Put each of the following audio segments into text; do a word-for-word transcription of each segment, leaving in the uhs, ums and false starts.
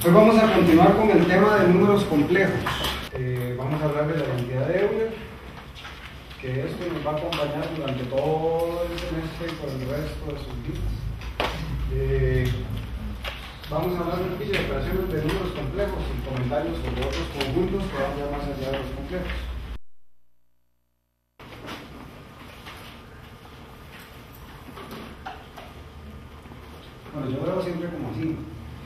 Hoy vamos a continuar con el tema de números complejos. Eh, vamos a hablar de la identidad de Euler, que esto nos va a acompañar durante todo el semestre y por el resto de sus vidas. Eh, vamos a hablar un poquillo de operaciones de números complejos y comentarios sobre otros conjuntos que van ya más allá de los complejos. Bueno, yo veo siempre como así.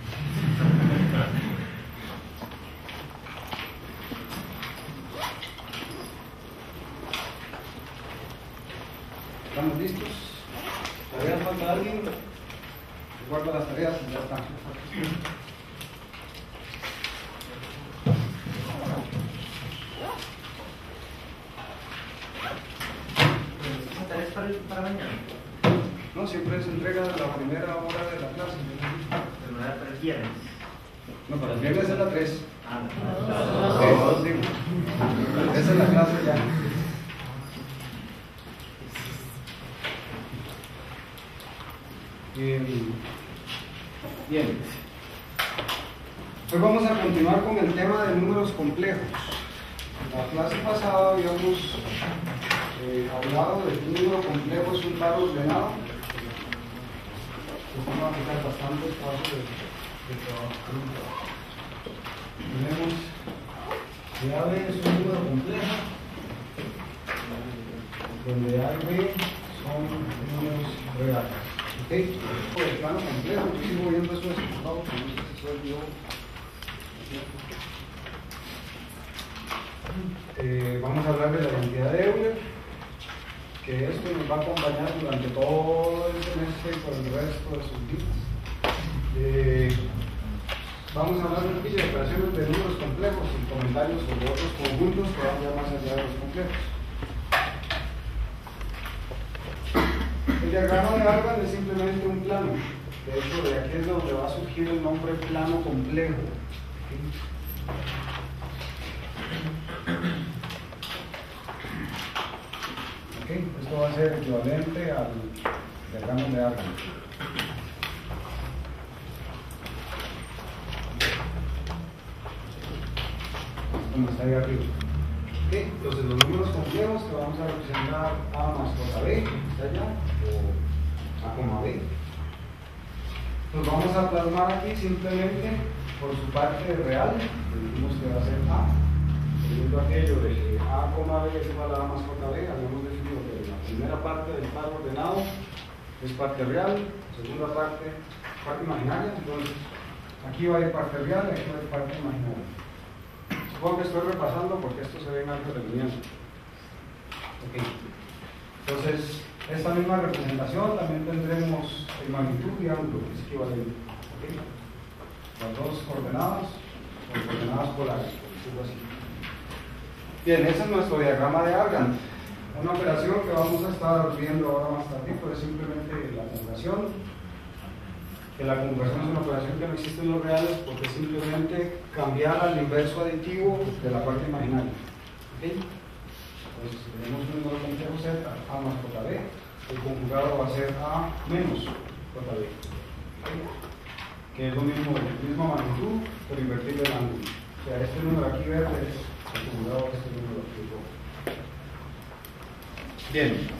¿Estamos listos? ¿Todavía falta alguien? Guarda las tareas y ya está. ¿Esa tarea es para, para mañana? No, siempre se entrega a la primera hora de la clase. Pero no era para el viernes. No, para el viernes es la tres. Ah, no. Sí, esa es la clase ya. Bien. Bien. Hoy vamos a continuar con el tema de números complejos. En la clase pasada habíamos eh, hablado de que un número complejo es un par ordenado. Esto va a quitar bastantes pasos de, de trabajo. Tenemos que A B es un número complejo, donde A y B son números reales. ¿Ok? Por el plano complejo, yo sigo viendo eso desocupado, pero no sé si soy yo. Eh, vamos a hablar de la identidad de Euler, que esto nos va a acompañar durante todo el semestre y por el resto de sus vidas. Eh, vamos a hablar un poquillo de operaciones de números complejos y comentarios sobre otros conjuntos que van ya más allá de los complejos. El diagrama de Argand es simplemente un plano. De hecho, de aquí es donde va a surgir el nombre plano complejo. ¿Okay? Esto va a ser equivalente al diagrama de Argand. Como está ahí arriba. ¿Okay? Entonces los números complejos que vamos a representar A más J B, está allá, o A coma B. Los vamos a plasmar aquí simplemente por su parte real, que dijimos que va a ser A. Teniendo aquello de que A coma B es igual a A más J B, habíamos definido que la primera parte del par ordenado es parte real, segunda parte, parte imaginaria, entonces aquí va a ir parte real, aquí va a ir parte imaginaria. Supongo que estoy repasando porque esto se ve en alto rendimiento. Okay. Entonces, esta misma representación también tendremos el magnitud y ángulo, que es equivalente. Okay. Las dos coordenadas, o coordenadas polares, por decirlo así. Bien, ese es nuestro diagrama de Argand. Una operación que vamos a estar viendo ahora más tardito es simplemente la conjugación. Que la conjugación es una operación que no existe en los reales porque es simplemente cambiar al inverso aditivo de la parte imaginaria. ¿Okay? Entonces, si tenemos un número complejo Z, A más J B, el conjugado va a ser A menos J B. ¿Okay? Que es lo mismo, la misma magnitud, pero invertirle el ángulo. O sea, este número aquí verde es el conjugado de este número aquí rojo. Bien.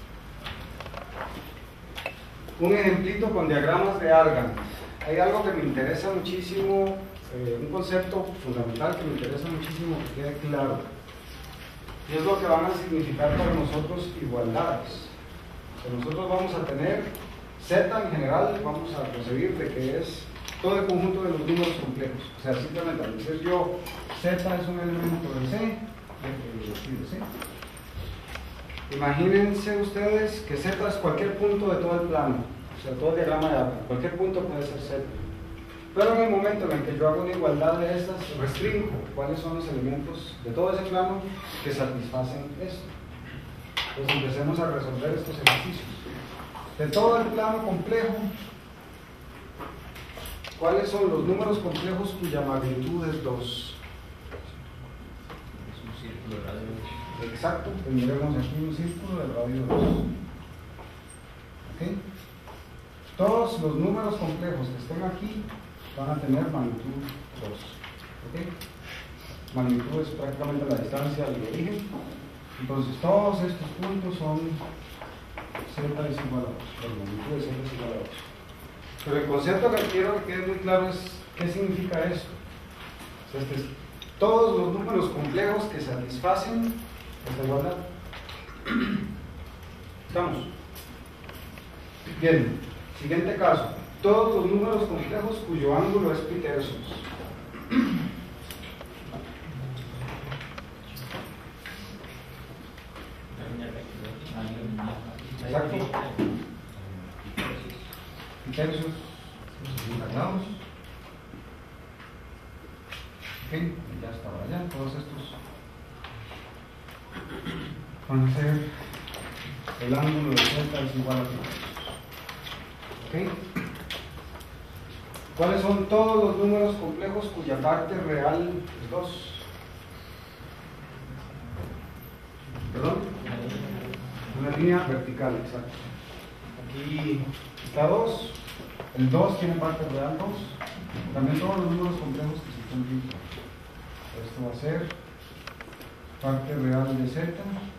Un ejemplito con diagramas de Argand. Hay algo que me interesa muchísimo, eh, un concepto fundamental que me interesa muchísimo que quede claro. Y es lo que van a significar para nosotros igualdades. O sea, nosotros vamos a tener Z en general, vamos a recibir de que es todo el conjunto de los números complejos. O sea, simplemente al decir yo Z es un elemento de C, de C. Imagínense ustedes que Z es cualquier punto de todo el plano, o sea, todo el diagrama de Argand, cualquier punto puede ser Z. Pero en el momento en el que yo hago una igualdad de estas, restringo cuáles son los elementos de todo ese plano que satisfacen esto. Entonces empecemos a resolver estos ejercicios. De todo el plano complejo, ¿cuáles son los números complejos cuya magnitud es dos? Es un círculo de radio. Exacto, tendremos aquí un círculo de radio dos. ¿Okay? Todos los números complejos que estén aquí van a tener magnitud dos. ¿Okay? Magnitud es prácticamente la distancia del origen. Entonces todos estos puntos son z es igual a dos. La magnitud de z es igual a dos. Pero el concepto que quiero que quede muy claro es qué significa esto. O sea, este es, todos los números complejos que satisfacen esta igualdad. ¿Estamos? Bien, siguiente caso. Todos los números complejos cuyo ángulo es pi tercios. Exacto. Pi tercios encargados. Ok, ya está para allá. Todos estos van a ser el ángulo de z es igual a pi tercios. Ok. ¿Cuáles son todos los números complejos cuya parte real es dos? ¿Perdón? Una línea vertical, exacto. Aquí está dos. El dos tiene parte real dos. También todos los números complejos que se cumplen. Esto va a ser parte real de z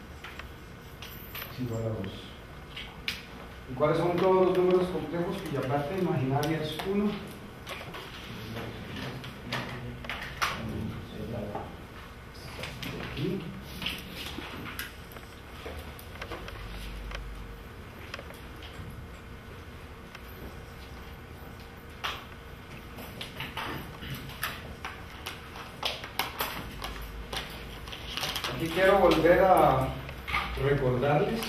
es igual a dos. ¿Y cuáles son todos los números complejos cuya parte imaginaria es uno? Aquí. Aquí quiero volver a recordarles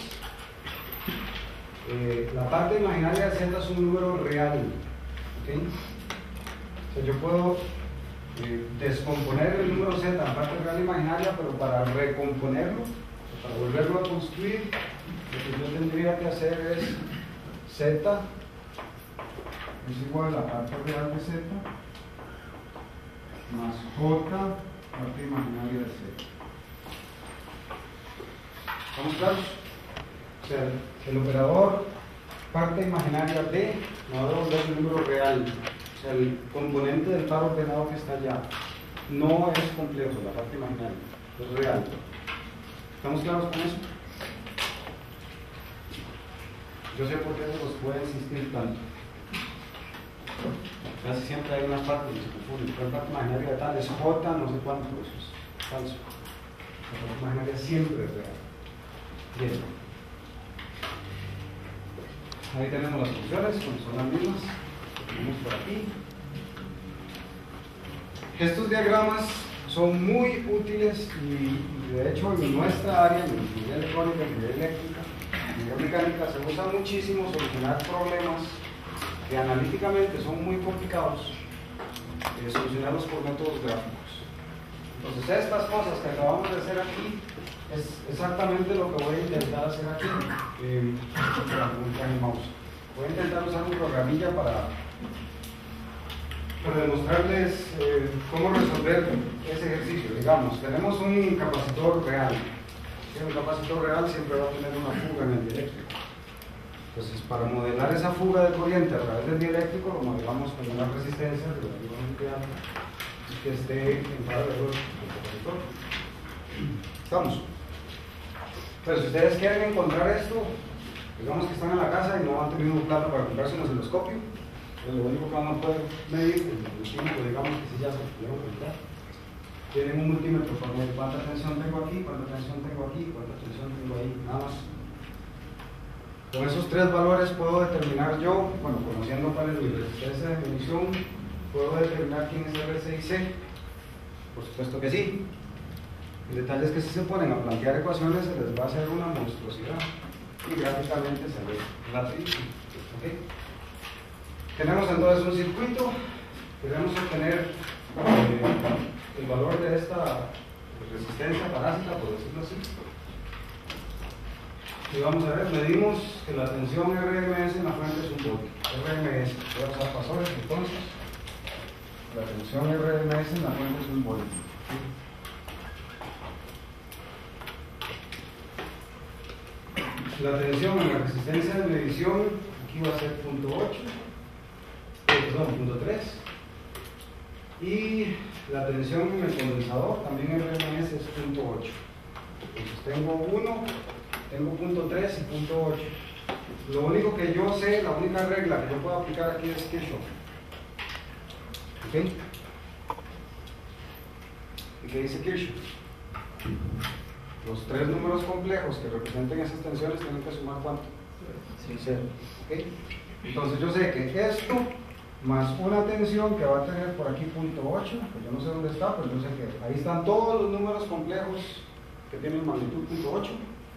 eh, la parte imaginaria de z es un número real. ¿Okay? O sea, yo puedo eh, descomponer el número z en parte real imaginaria, pero para recomponerlo, para volverlo a construir, lo que yo tendría que hacer es z es igual a la parte real de z más j parte imaginaria de z. ¿Estamos claros? O sea, el operador parte imaginaria de me va a devolver el número real. O sea, el componente del par ordenado que está allá no es complejo, la parte imaginaria, es real. ¿Estamos claros con eso? Yo sé por qué se los puede insistir tanto. Casi siempre hay una parte que se confunde. La parte imaginaria de tal es J, no sé cuánto, eso es falso. La parte imaginaria siempre es real. Bien. Ahí tenemos las funciones, son las mismas que tenemos por aquí. Estos diagramas son muy útiles y, y de hecho en nuestra área, en ingeniería electrónica, en ingeniería eléctrica, en ingeniería mecánica, se usa muchísimo solucionar problemas que analíticamente son muy complicados, eh, solucionarlos por métodos gráficos. Entonces estas cosas que acabamos de hacer aquí es exactamente lo que voy a intentar hacer aquí. Eh, voy a intentar usar un programilla para, para demostrarles eh, cómo resolver ese ejercicio. Digamos, tenemos un capacitor real. Un capacitor real siempre va a tener una fuga en el dieléctrico. Entonces, para modelar esa fuga de corriente a través del dieléctrico, lo modelamos con una resistencia relativamente alta que esté en paralelo al capacitor. ¿Estamos? Pero si ustedes quieren encontrar esto, digamos que están en la casa y no han tenido plata para comprarse un osciloscopio, pues lo único que van a poder medir, el multímetro, digamos que si ya se pudieron contar, tienen un multímetro para medir cuánta tensión tengo aquí, cuánta tensión tengo aquí, cuánta tensión tengo ahí, nada más. Con esos tres valores puedo determinar yo, bueno, conociendo cuál es mi resistencia de medición, puedo determinar quién es R C y C. Por supuesto que sí. El detalle es que si se ponen a plantear ecuaciones se les va a hacer una monstruosidad y gráficamente se ve rapidísimo. ¿Okay? Tenemos entonces un circuito, queremos obtener eh, el valor de esta resistencia parásita, por decirlo así. Y vamos a ver, medimos que la tensión R M S en la fuente es un voltio. R M S, voy a usar pasores entonces. La tensión R M S en la fuente es un voltio. La tensión en la resistencia de medición aquí va a ser punto ocho, perdón, punto tres. Y la tensión en el condensador también R M S es punto ocho. Entonces tengo uno, tengo punto tres y punto ocho. Lo único que yo sé, la única regla que yo puedo aplicar aquí es Kirchhoff. ¿Ok? ¿Y qué dice Kirchhoff? Los tres números complejos que representen esas tensiones tienen que sumar ¿cuánto? Sí. Cero. ¿Ok? Entonces yo sé que esto más una tensión que va a tener por aquí punto ocho, que yo no sé dónde está, pero yo sé que ahí están todos los números complejos que tienen magnitud punto ocho.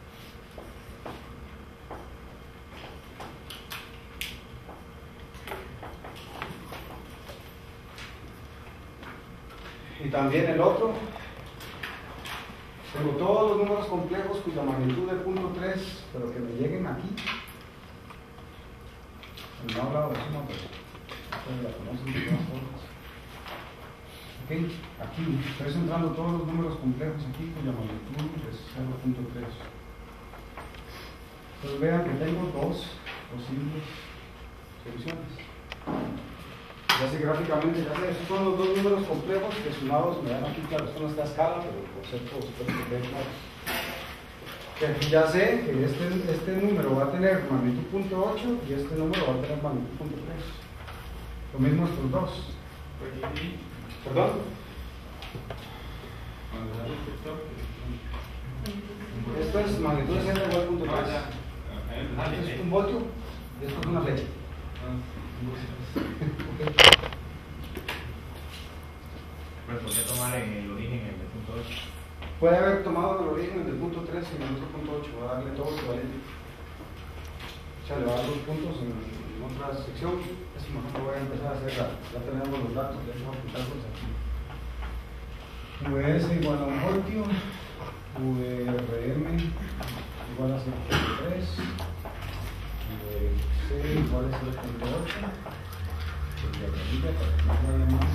Y también el otro, tengo todos los números complejos cuya magnitud es punto tres, pero que me lleguen aquí. No he hablado de suma, pero ustedes la conocen de todas formas. Ok, aquí estoy centrando todos los números complejos aquí cuya magnitud es cero punto tres. Entonces vean que tengo dos posibles soluciones. Ya sé gráficamente, ya sé, estos son los dos números complejos que sumados me dan aquí, claro, esto no está a escala, pero el concepto espero que quede claro. Que aquí ya sé que este, este número va a tener magnitud punto ocho y este número va a tener magnitud punto tres. Lo mismo estos dos. ¿Perdón? Esto es magnitud de Z igual a punto tres. Esto es un voltio y esto es una flecha. Okay. Pero ¿por qué tomar en el origen el de punto ocho? Puede haber tomado el origen del punto tres y el otro punto ocho, va a darle todo equivalente. O sea, le va a dar dos puntos en, en otra sección. Eso mejor lo voy a empezar a hacer, ya, ya tenemos los datos, ya vamos a apuntarlos aquí. V S igual a un voltio, V R M igual a cero punto tres, V C igual a cero punto ocho, y la planilla para que no vaya más.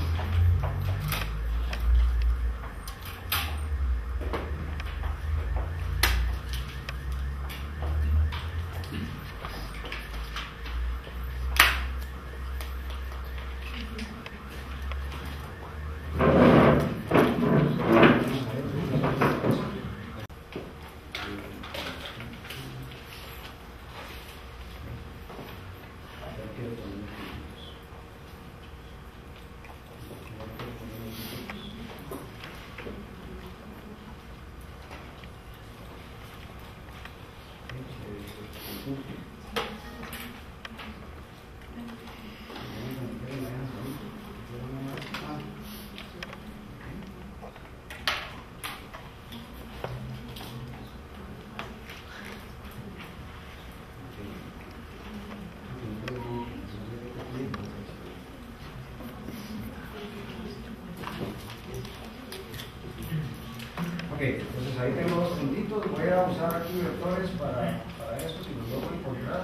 Ok, entonces ahí tengo dos puntitos, voy a usar aquí vectores para, para eso, si los logro encontrar.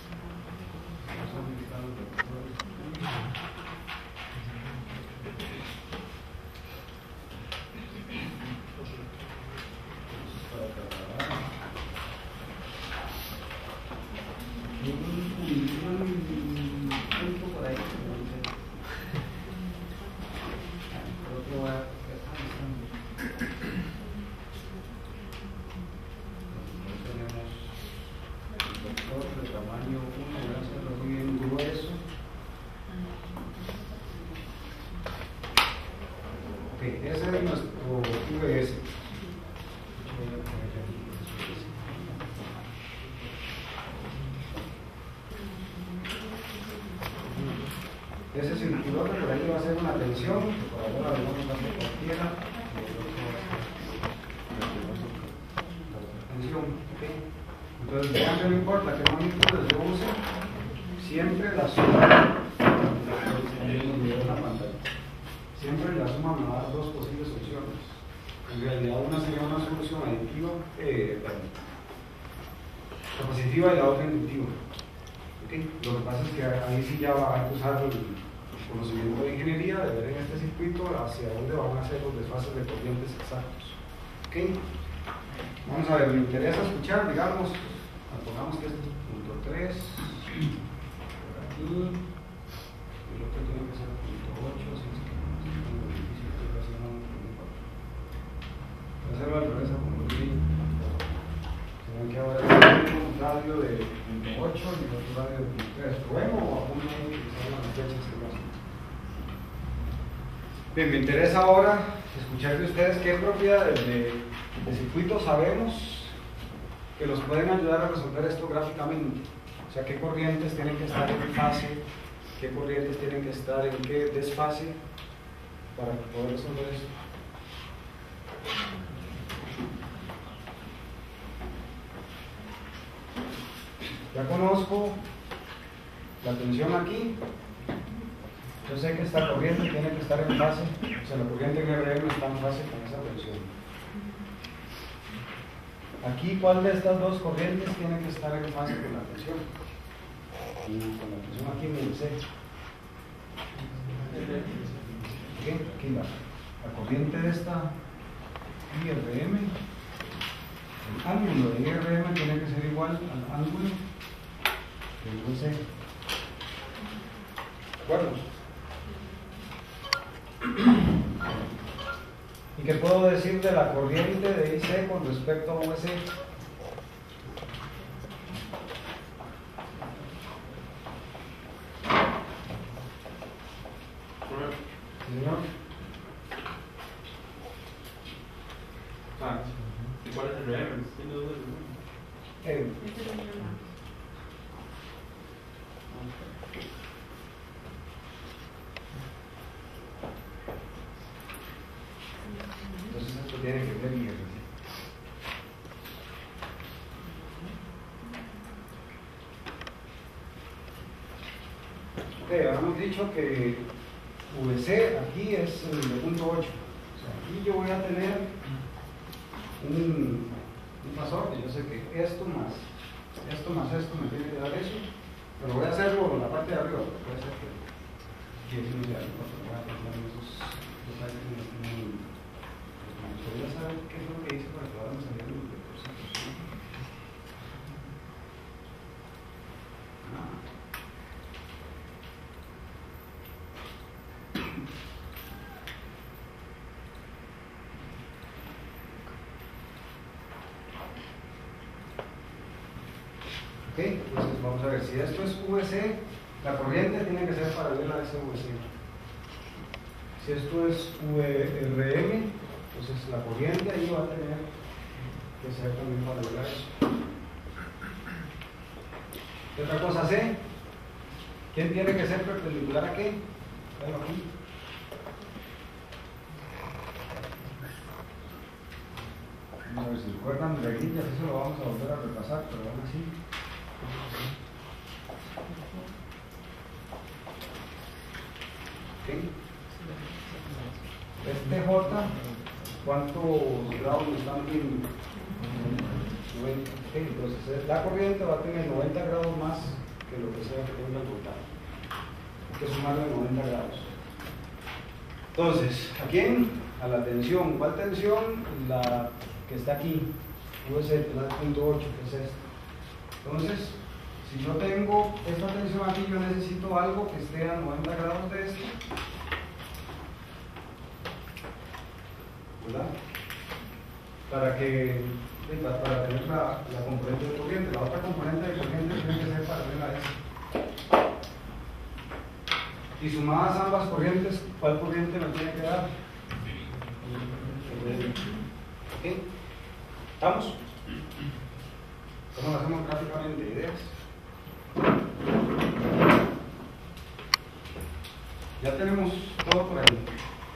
Ese circulote por ahí va a ser una tensión, que por ahora lo vamos a hacer cualquiera. Tensión, ¿ok? Entonces, vean que no importa qué magnitudes yo use, siempre la suma, siempre la suma me va a dar dos posibles soluciones. En realidad, una sería una solución aditiva, eh, la positiva y la otra inductiva. ¿Okay? Lo que pasa es que ahí sí ya va a usar el conocimiento de ingeniería, de ver en este circuito hacia dónde van a ser los desfases de corrientes exactos. ¿Okay? Vamos a ver, me interesa escuchar, digamos, pongamos que este es punto tres, por aquí, y el otro tiene que ser punto ocho, si es que no ocho y el otro radio de veintitrés. ¿Probemos o apunto ahí que se las fechas que lo hacen? Bien, me interesa ahora escuchar de ustedes qué propiedades de, de circuitos sabemos que los pueden ayudar a resolver esto gráficamente. O sea, qué corrientes tienen que estar en fase, qué corrientes tienen que estar en qué desfase para poder resolver esto. Ya conozco la tensión aquí. Yo sé que esta corriente tiene que estar en fase, o sea, la corriente en R M está en fase con esa tensión. Aquí, ¿cuál de estas dos corrientes tiene que estar en fase con la tensión? Y con la tensión aquí me dice. ¿Qué? Aquí la, la corriente de esta I R M. El ángulo de I R M tiene que ser igual al ángulo de U C. ¿De acuerdo? ¿Y qué puedo decir de la corriente de I C con respecto a U C? ¿Sí, señor? Ah, ¿y cuál es el R M? Eh, Entonces esto tiene que ver bien. Ok, habíamos dicho que V C aquí es el de punto ocho. O sea, aquí yo voy a tener un, un pasor que yo sé que esto más esto más esto me tiene que dar eso, pero voy a hacerlo en la parte de arriba, porque puede ser que que es muy alto, voy a pensar en esos detalles que no tienen. Me gustaría saber qué es lo que hice para que ahora me salieran los depósitos. Ah. Ok, entonces vamos a ver, si esto es V C, la corriente tiene que ser paralela a ese V C. Si esto es V R M, entonces la corriente ahí va a tener que ser también paralela a eso. ¿Qué otra cosa sé? ¿Quién tiene que ser perpendicular a qué? Bueno, aquí. Vamos a ver si recuerdan reglas, eso lo vamos a volver a repasar, pero aún así. ¿Sí? Este J, ¿cuántos grados están viendo? noventa. ¿Sí? Entonces la corriente va a tener noventa grados más que lo que sea que tenga el voltaje. Hay que sumarle noventa grados. Entonces, ¿a quién? A la tensión. ¿Cuál tensión? La que está aquí, U S, la punto ocho, que es esta. Entonces, si yo tengo esta tensión aquí, yo necesito algo que esté a noventa grados de esto, ¿verdad? Para que, para tener la, la componente de corriente. La otra componente de corriente tiene que ser paralela a esta. Y sumadas ambas corrientes, ¿cuál corriente me tiene que dar? ¿Ok? ¿Estamos? ¿Cómo lo hacemos gráficamente? ¿Ideas? Ya tenemos todo por ahí.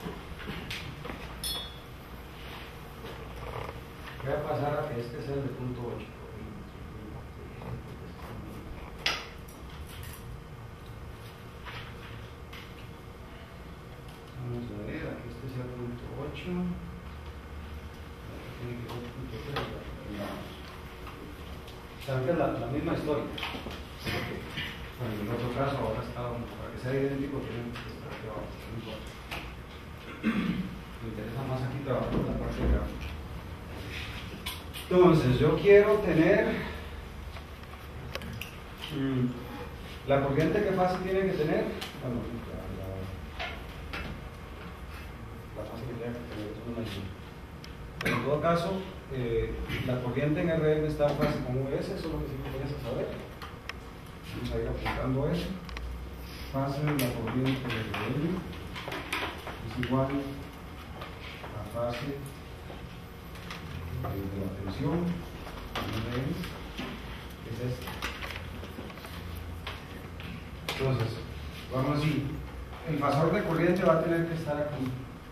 Voy a pasar a que este sea el de punto ocho. Vamos a ver, aquí este sea el punto ocho. Tiene que ser el punto tres. Saben que es la, la misma historia. Bueno, en el otro caso ahora está, para que sea idéntico, tienen que estar aquí abajo. No importa. Me interesa más aquí trabajar con la parte de gráfica. Entonces, yo quiero tener mmm, la corriente que fase tiene que tener. Bueno, la, la, la fase que tiene que tener es una I. Pero en todo caso, eh, la corriente en R M está en fase con V S, eso es lo que sí me interesa saber. vamos a ir aplicando eso. Fase de la corriente de R M es igual a fase de la tensión R M, que es esta. Entonces, vamos así, el fasor de corriente va a tener que estar aquí.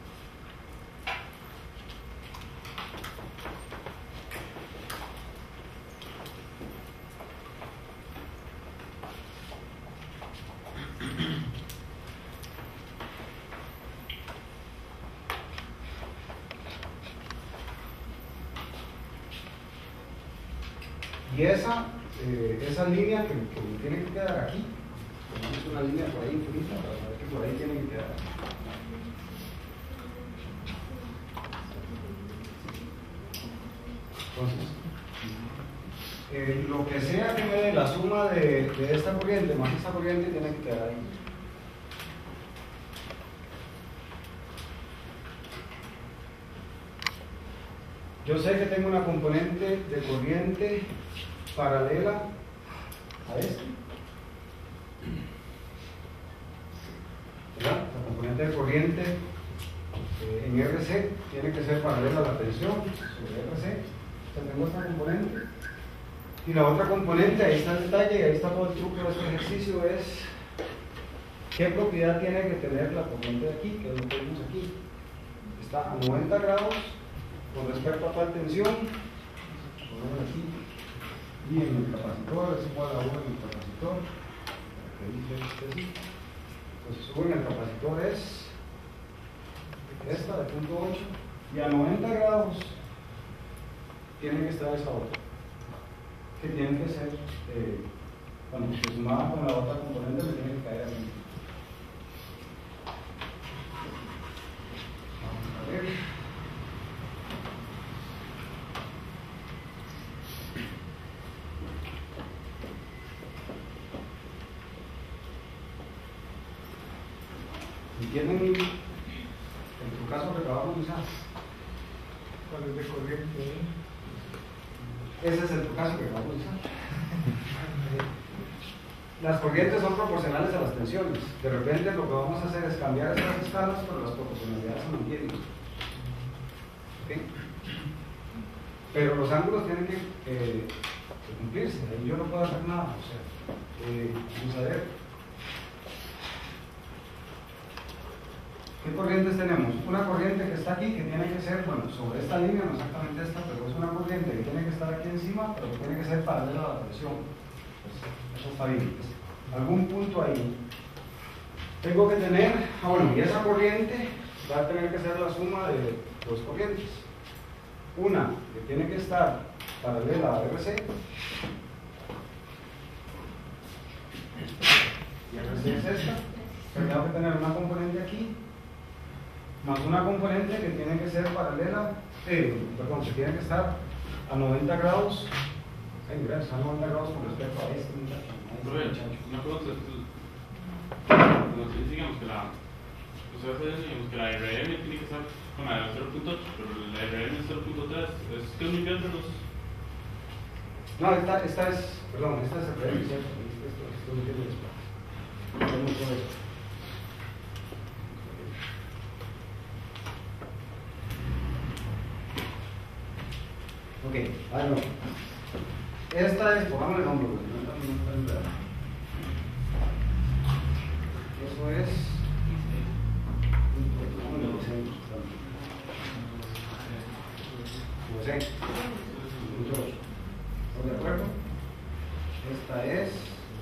Y esa, eh, esa línea que, que tiene que quedar aquí, tenemos una línea por ahí infinita para saber que por ahí tiene que quedar. Entonces, eh, lo que sea que me dé la suma de, de esta corriente más esta corriente tiene que quedar ahí. Yo sé que tengo una componente de corriente paralela a esta. ¿Verdad? La componente de corriente eh, en R C tiene que ser paralela a la tensión sobre R C. Entonces tengo esta componente. Y la otra componente, ahí está el detalle, y ahí está todo el truco de este ejercicio, es qué propiedad tiene que tener la corriente de aquí, que es lo que vemos aquí. Está a noventa grados con respecto a tal tensión, ponemos aquí, y en el capacitor es igual a uno en el capacitor, que dice este así. Entonces uno en el capacitor es esta de punto ocho, y a noventa grados tiene que estar esa otra, que tiene que ser, eh, cuando se sumaba con la otra componente, me tiene que caer aquí. Vamos a ver. ¿Entienden el, el caso que acabamos de usar? ¿Cuál es de corriente? Ese es el caso que acabamos de usar. Las corrientes son proporcionales a las tensiones. De repente lo que vamos a hacer es cambiar estas escalas, pero las proporcionalidades se mantienen. ¿Okay? Pero los ángulos tienen que, eh, que cumplirse. Ahí yo no puedo hacer nada. O sea, eh, vamos a ver. ¿Qué corrientes tenemos? Una corriente que está aquí, que tiene que ser, bueno, sobre esta línea, no exactamente esta, pero es una corriente que tiene que estar aquí encima, pero que tiene que ser paralela a la tensión. Pues eso está bien. Algún punto ahí. Tengo que tener, ah, bueno, y esa corriente va a tener que ser la suma de dos corrientes. Una que tiene que estar paralela a R C, y R C es esta, pero tengo que tener una componente aquí, más una componente que tiene que ser paralela, eh, perdón, que tiene que estar a noventa grados, ay, gracias, a noventa grados con respecto a este muchacho. A este muchacho. Una pregunta, entonces digamos que la, o sea, digamos que la R M tiene que estar con la de cero punto ocho, pero la R M es cero punto tres, es que es muy bien de los... No, esta, esta es, perdón, esta es el R M, ¿cierto? Esto, esto no tiene después. No mucho eso. Ok, ahí no. Esta es, pongámosle nombre, eso es. ¿Estamos de acuerdo? Esta es.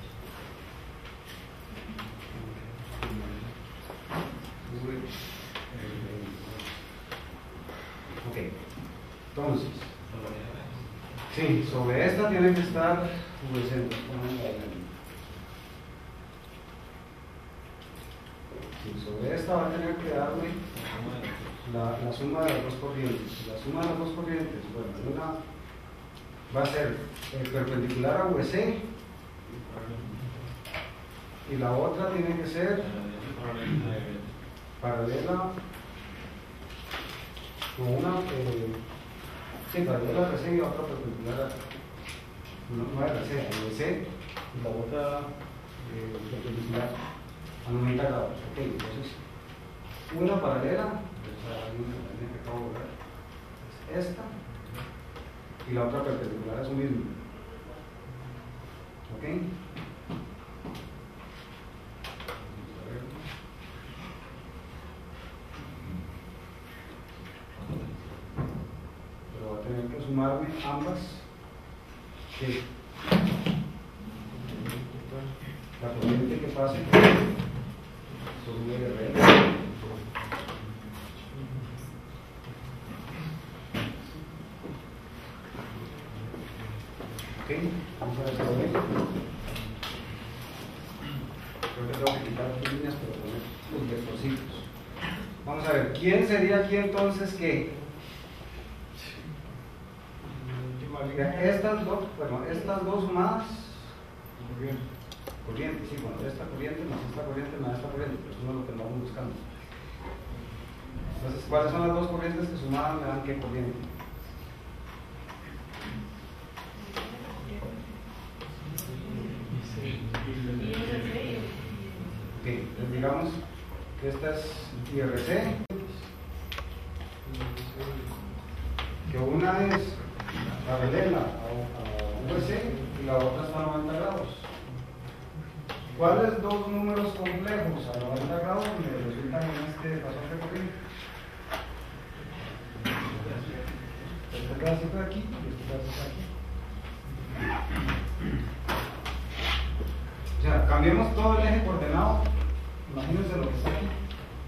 Ok, entonces. Sí, sobre esta tiene que estar V centro. Sí, sobre esta va a tener que darme la, la suma de las dos corrientes. La suma de las dos corrientes, bueno, una va a ser eh, perpendicular a V C y la otra tiene que ser paralela con una eh, sí, paralela a R C y otra perpendicular a no, no a R C, a V C y la otra eh, perpendicular a noventa grados. Ok, entonces una paralela, o sea, hay una línea que acabo de ver, es esta, y la otra perpendicular a su mismo. Ok. Pero va a tener que sumarme ambas, que la corriente que pase por un R L. Ok, vamos a ver si lo ven. Creo que tengo que quitar las líneas para poner los vectorcitos. Vamos a ver, ¿quién sería aquí entonces que? Estas dos, bueno, estas dos sumadas, corriente, sí, bueno, esta corriente más esta corriente más esta corriente, pero eso no es lo que andamos buscando. Entonces, ¿cuáles son las dos corrientes que sumadas me dan qué corriente? Ok, entonces digamos que esta es I R C, que una es paralela a U C y la otra está a noventa grados. ¿Cuáles dos números complejos a noventa grados me resultan en este patrón de corriente? Este pedacito de aquí y este pedacito de aquí. O sea, cambiemos todo el eje coordenado. Imagínense lo que está aquí.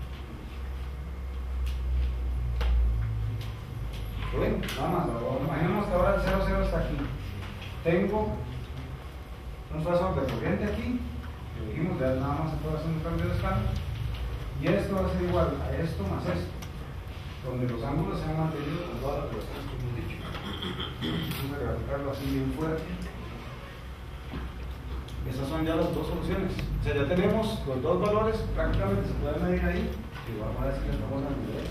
¿Lo ven? Nada más. Imaginemos que ahora el cero cero está aquí. Tengo un paso de corriente aquí. Que dijimos, ya nada más se puede hacer un cambio de escala. Y esto va a ser igual a esto más esto. Donde los ángulos se han mantenido con todas las velocidades que hemos dicho. Vamos a graficarlo así bien fuerte. Esas son ya las dos soluciones. O sea, ya tenemos los dos valores, prácticamente se pueden medir ahí. Igual parece que estamos a nivel.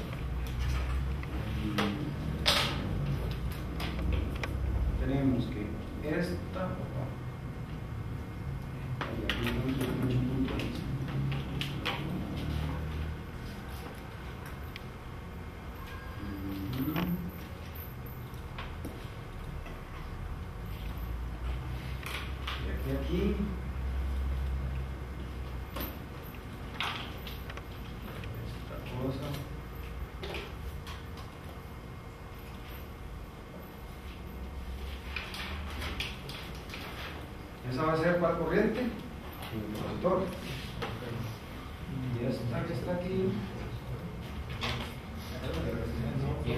Tenemos que esta. Y aquí, aquí. Esta cosa. Esa va a ser cuál corriente, el opositor. Y esta que está aquí, I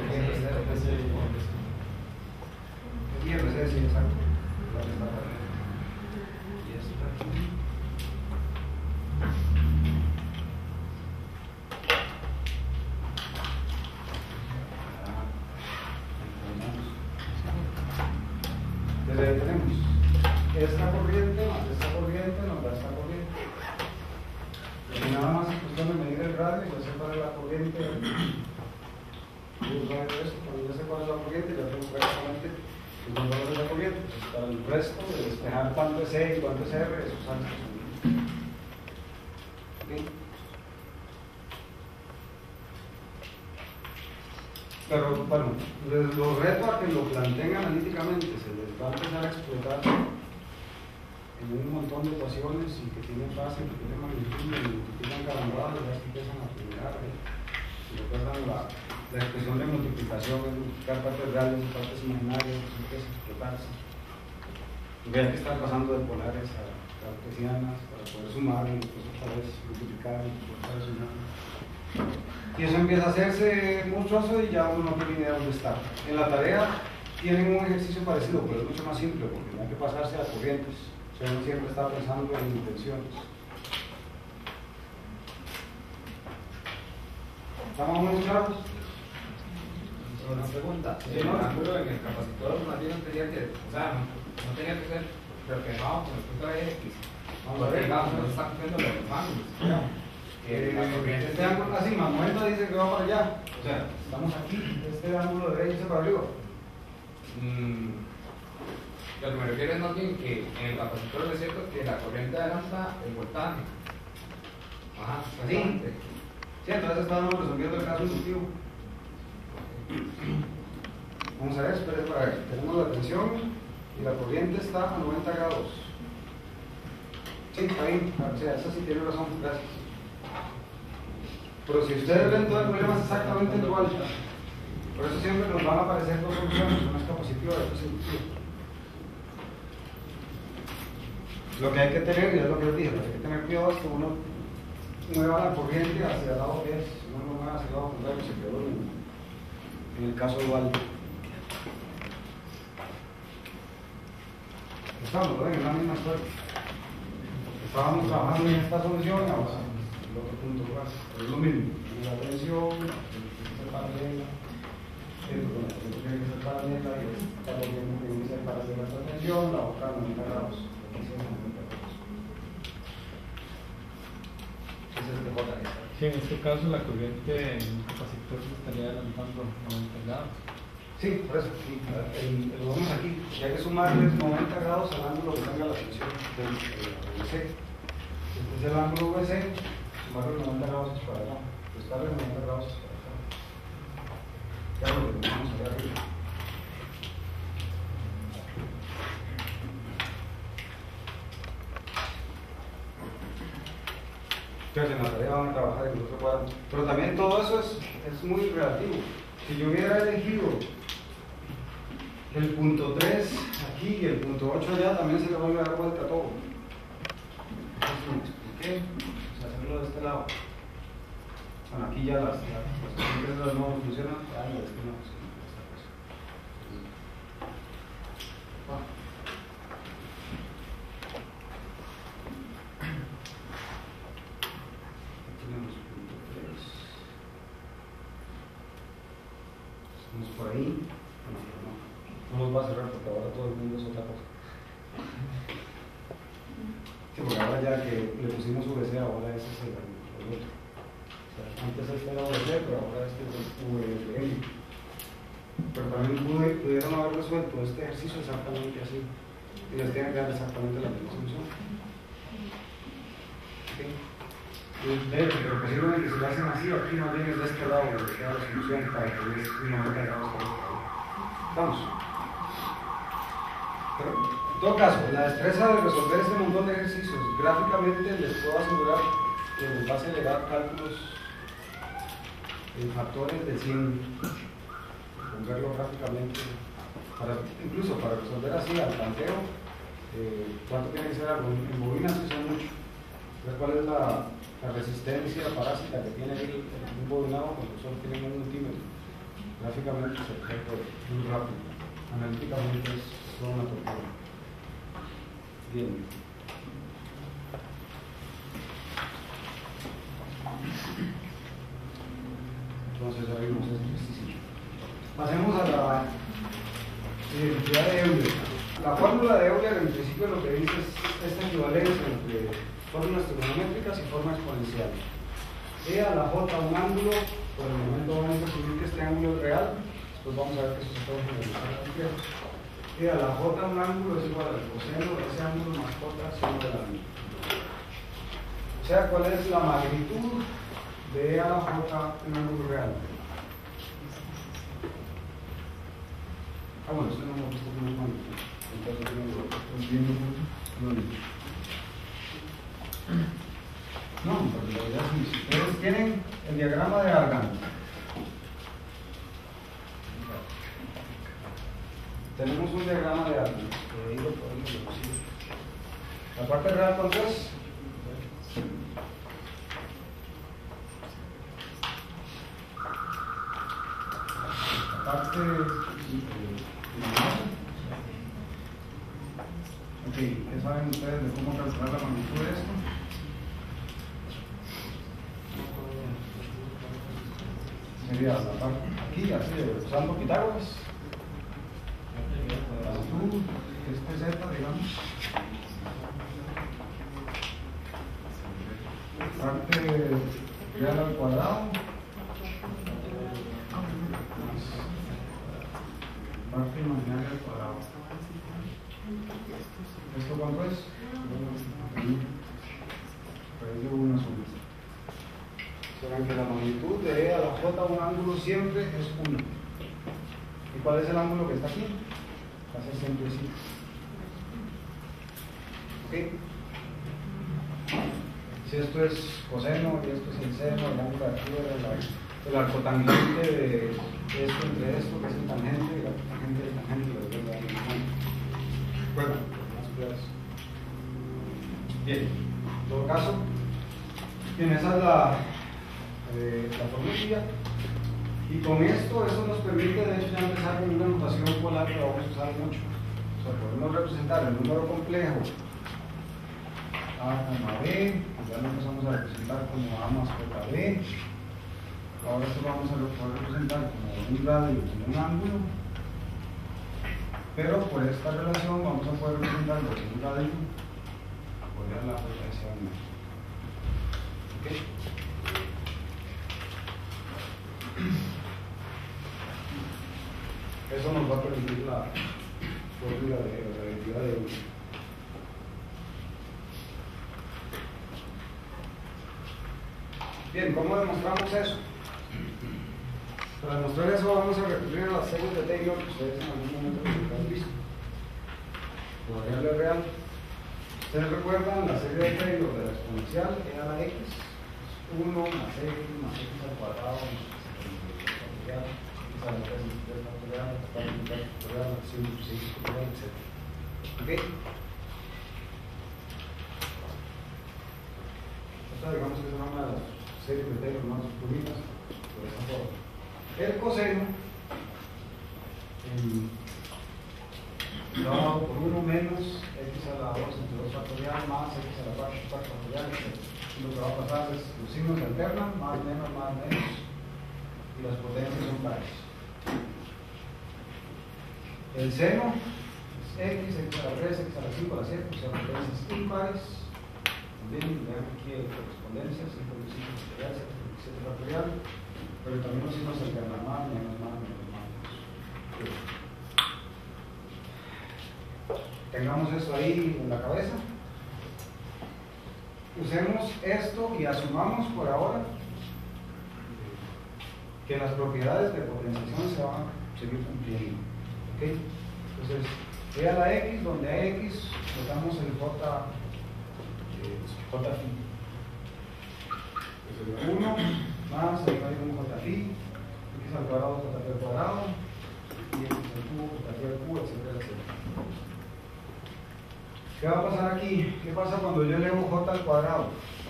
R C, sí, exacto. Y esta aquí. Entonces ahí tenemos esta corriente más esta corriente nos da esta corriente. Y nada más es cuestión de medir el radio y ya sé cuál es la corriente. Yo uso esto, cuando ya sé cuál es la corriente, ya tengo prácticamente los valores de la corriente. Entonces, para el resto de despejar cuánto es E y cuánto es R, esos ángulos son. ¿Okay? Pero bueno, les lo reto a que lo planteen analíticamente, se les va a empezar a explotar en un montón de ecuaciones y que tienen fase, que tienen magnitud, y multiplican calambradas, ya se empiezan a generar, ¿eh? Y recuerdan la, la expresión de multiplicación, es multiplicar partes reales y partes imaginarias, es explotarse. Y vean que están pasando de polares a cartesianas para poder sumar y después otra vez multiplicar y después otra vez sumar. Y eso empieza a hacerse monstruoso y ya uno no tiene idea de dónde está. En la tarea tienen un ejercicio parecido, pero es mucho más simple porque no hay que pasarse a corrientes. O sea, uno siempre está pensando en intenciones. ¿Estamos muy claros? Una pregunta. Sí, Yo no. me acuerdo en el capacitor más bien tenía que, o sea, no, no tenía que ser reflejado con el punto de X. Vamos a ver, Digamos, no está cumpliendo los ángulos. Eh, este ángulo así, Manuel dice que va para allá. O sea, estamos aquí, este ángulo derecho para arriba. Mm. Lo que me refiero es más bien que en el capacitor es cierto que la corriente adelanta el voltaje. Ajá, Sí. exactamente. Sí, entonces estábamos resolviendo el caso inductivo. Vamos a ver, esperen para ver. Tenemos la tensión y la corriente está a noventa grados. Sí, está bien. O sea, esa sí tiene razón, gracias. Pero si ustedes ven todo el problema es exactamente igual. Por eso siempre nos van a aparecer dos soluciones, una es capacitiva y otra es inductiva. Lo que hay que tener, y es lo que les dije, lo que hay que tener cuidado es que uno mueva la corriente hacia el lado que es, si uno lo mueve hacia el lado contrario se quedó en, en el caso dual. Estamos, ¿ven? En la misma historia. Estábamos trabajando en esta solución y ahora el otro punto es lo mismo. La tensión tiene que ser paralela, eh, perdón, la tensión tiene que ser paralela y esta corriente tiene que ser paralela a esta tensión, la otra a noventa grados. Sí, en este caso la corriente en un capacitor se estaría adelantando noventa grados. Sí, por eso, sí, el, el, lo vemos aquí, y hay que sumarles noventa grados al ángulo que tenga la tensión del V C. Este es el ángulo V C, sumarle noventa grados es para allá, restarle noventa grados es para acá. Ya lo tenemos allá arriba. Entonces en la tarea van a trabajar en otro cuadro. Pero también todo eso es, es muy relativo. Si yo hubiera elegido el punto tres aquí y el punto ocho allá, también se le va a dar vuelta a todo. Entonces me expliqué, o sea, hacerlo de este lado. Bueno, aquí ya las las no funcionan, ah, no, es que no funciona esta cosa. Ah. Tenemos punto tres. Estamos por ahí. No, no, no nos va a cerrar porque ahora todo el mundo es otra cosa. Sí, porque ahora ya que le pusimos V C, ahora ese es el, el otro. O sea, antes este era V C, pero ahora este es V M. Pero también pude, pudieron haber resuelto este ejercicio exactamente así. Y les tienen que dar exactamente la misma solución. ¿Okay? Pero posiblemente si lo hacen así, aquí no viene de este lado, donde queda la solución para que les noventa grados por ahí. Vamos. Pero, en todo caso, la destreza de resolver este montón de ejercicios, gráficamente les puedo asegurar que les va a acelerar cálculos en factores de cien. Verlo gráficamente, para, incluso para resolver así al planteo, eh, ¿cuánto tiene que ser algo? En bobinas se usa mucho. Entonces, ¿cuál es la, la resistencia parásita que tiene el, un bobinado cuando solo tiene un multímetro? Gráficamente se puede muy rápido. Analíticamente es toda una tortura. Bien. Entonces ya vimos este ejercicio. Pasemos a la identidad de Euler. La fórmula de Euler en principio lo que dice es esta equivalencia entre fórmulas trigonométricas y forma exponencial. E a la J un ángulo, por el momento vamos a asumir que este ángulo es real, después vamos a ver que eso se puede generalizar a la izquierda. E a la J un ángulo es igual al coseno de ese ángulo más J seno del ángulo. O sea, ¿cuál es la magnitud de E a la J un ángulo real? Ah, bueno, eso no me gusta como un ángulo. Entonces, no, no, porque la verdad es que si ustedes tienen el diagrama de Argand, tenemos un diagrama de Argand, que digo por ahí, lo consigo. La parte real, ¿cuánto es? La parte ok, ¿qué saben ustedes de cómo calcular la magnitud de esto? Sería la parte aquí, así, usando Pitágoras. La magnitud, este Z, digamos. Parte real al cuadrado. Parte imaginaria al cuadrado. ¿Esto cuánto es? Raíz de uno sobre esto. Saben que la magnitud de E a la J un ángulo siempre es uno. ¿Y cuál es el ángulo que está aquí? Va a ser siempre así. ¿Ok? Si esto es coseno y esto es el seno, el ángulo de aquí era el arcotangente de esto entre esto, que es el tangente, y la tangente del tangente, lo que es la tangente. Bueno, más claras. Bien, en todo caso, bien, esa es la, eh, la formulilla. Y con esto, eso nos permite de hecho ya empezar con una notación polar que vamos a usar mucho. O sea, podemos representar el número complejo A coma B, ya lo empezamos a representar como A más J B. Ahora esto vamos a poder representar como un radio, como un ángulo. Pero por esta relación vamos a poder representarlo como un radio, apoyar la potencia uno. ¿Ok? Eso nos va a permitir la fórmula de la relatividad de uno. Bien, ¿cómo demostramos eso? Para demostrar eso vamos a recurrir a las series de Taylor que ustedes en algún momento han visto. Por variable real. Ustedes recuerdan la serie de Taylor de la exponencial E a la X, uno más X más X al cuadrado más X a la tres factorial, factorial, seis factorial, etcétera. ¿Ok? Esta digamos que es una de las series de Taylor más bonitas por esta forma. El coseno dado por uno menos X a la dos entre dos factorial más X a la cuatro factorial, etcétera. Lo que va a pasar es los signos se alternan, más menos, más menos, y las potencias son pares. El seno es X, X a la tres, X a la cinco, a la siete, o sea, potencias impares. También vean aquí la correspondencia, cinco por cinco factorial, siete por siete factorial, pero también los signos se alternan, más, menos, más, menos, más, menos. Tengamos esto ahí en la cabeza. Usemos esto y asumamos por ahora que las propiedades de potenciación se van a seguir cumpliendo. ¿Okay? Entonces, E a la X, donde a X le damos el J, eh, J phi. Entonces, uno más, ahí hay un J phi, X al cuadrado, J phi al cuadrado, y X al cubo, J phi al cubo, etcétera, etcétera. ¿Qué va a pasar aquí? ¿Qué pasa cuando yo elevo J al cuadrado?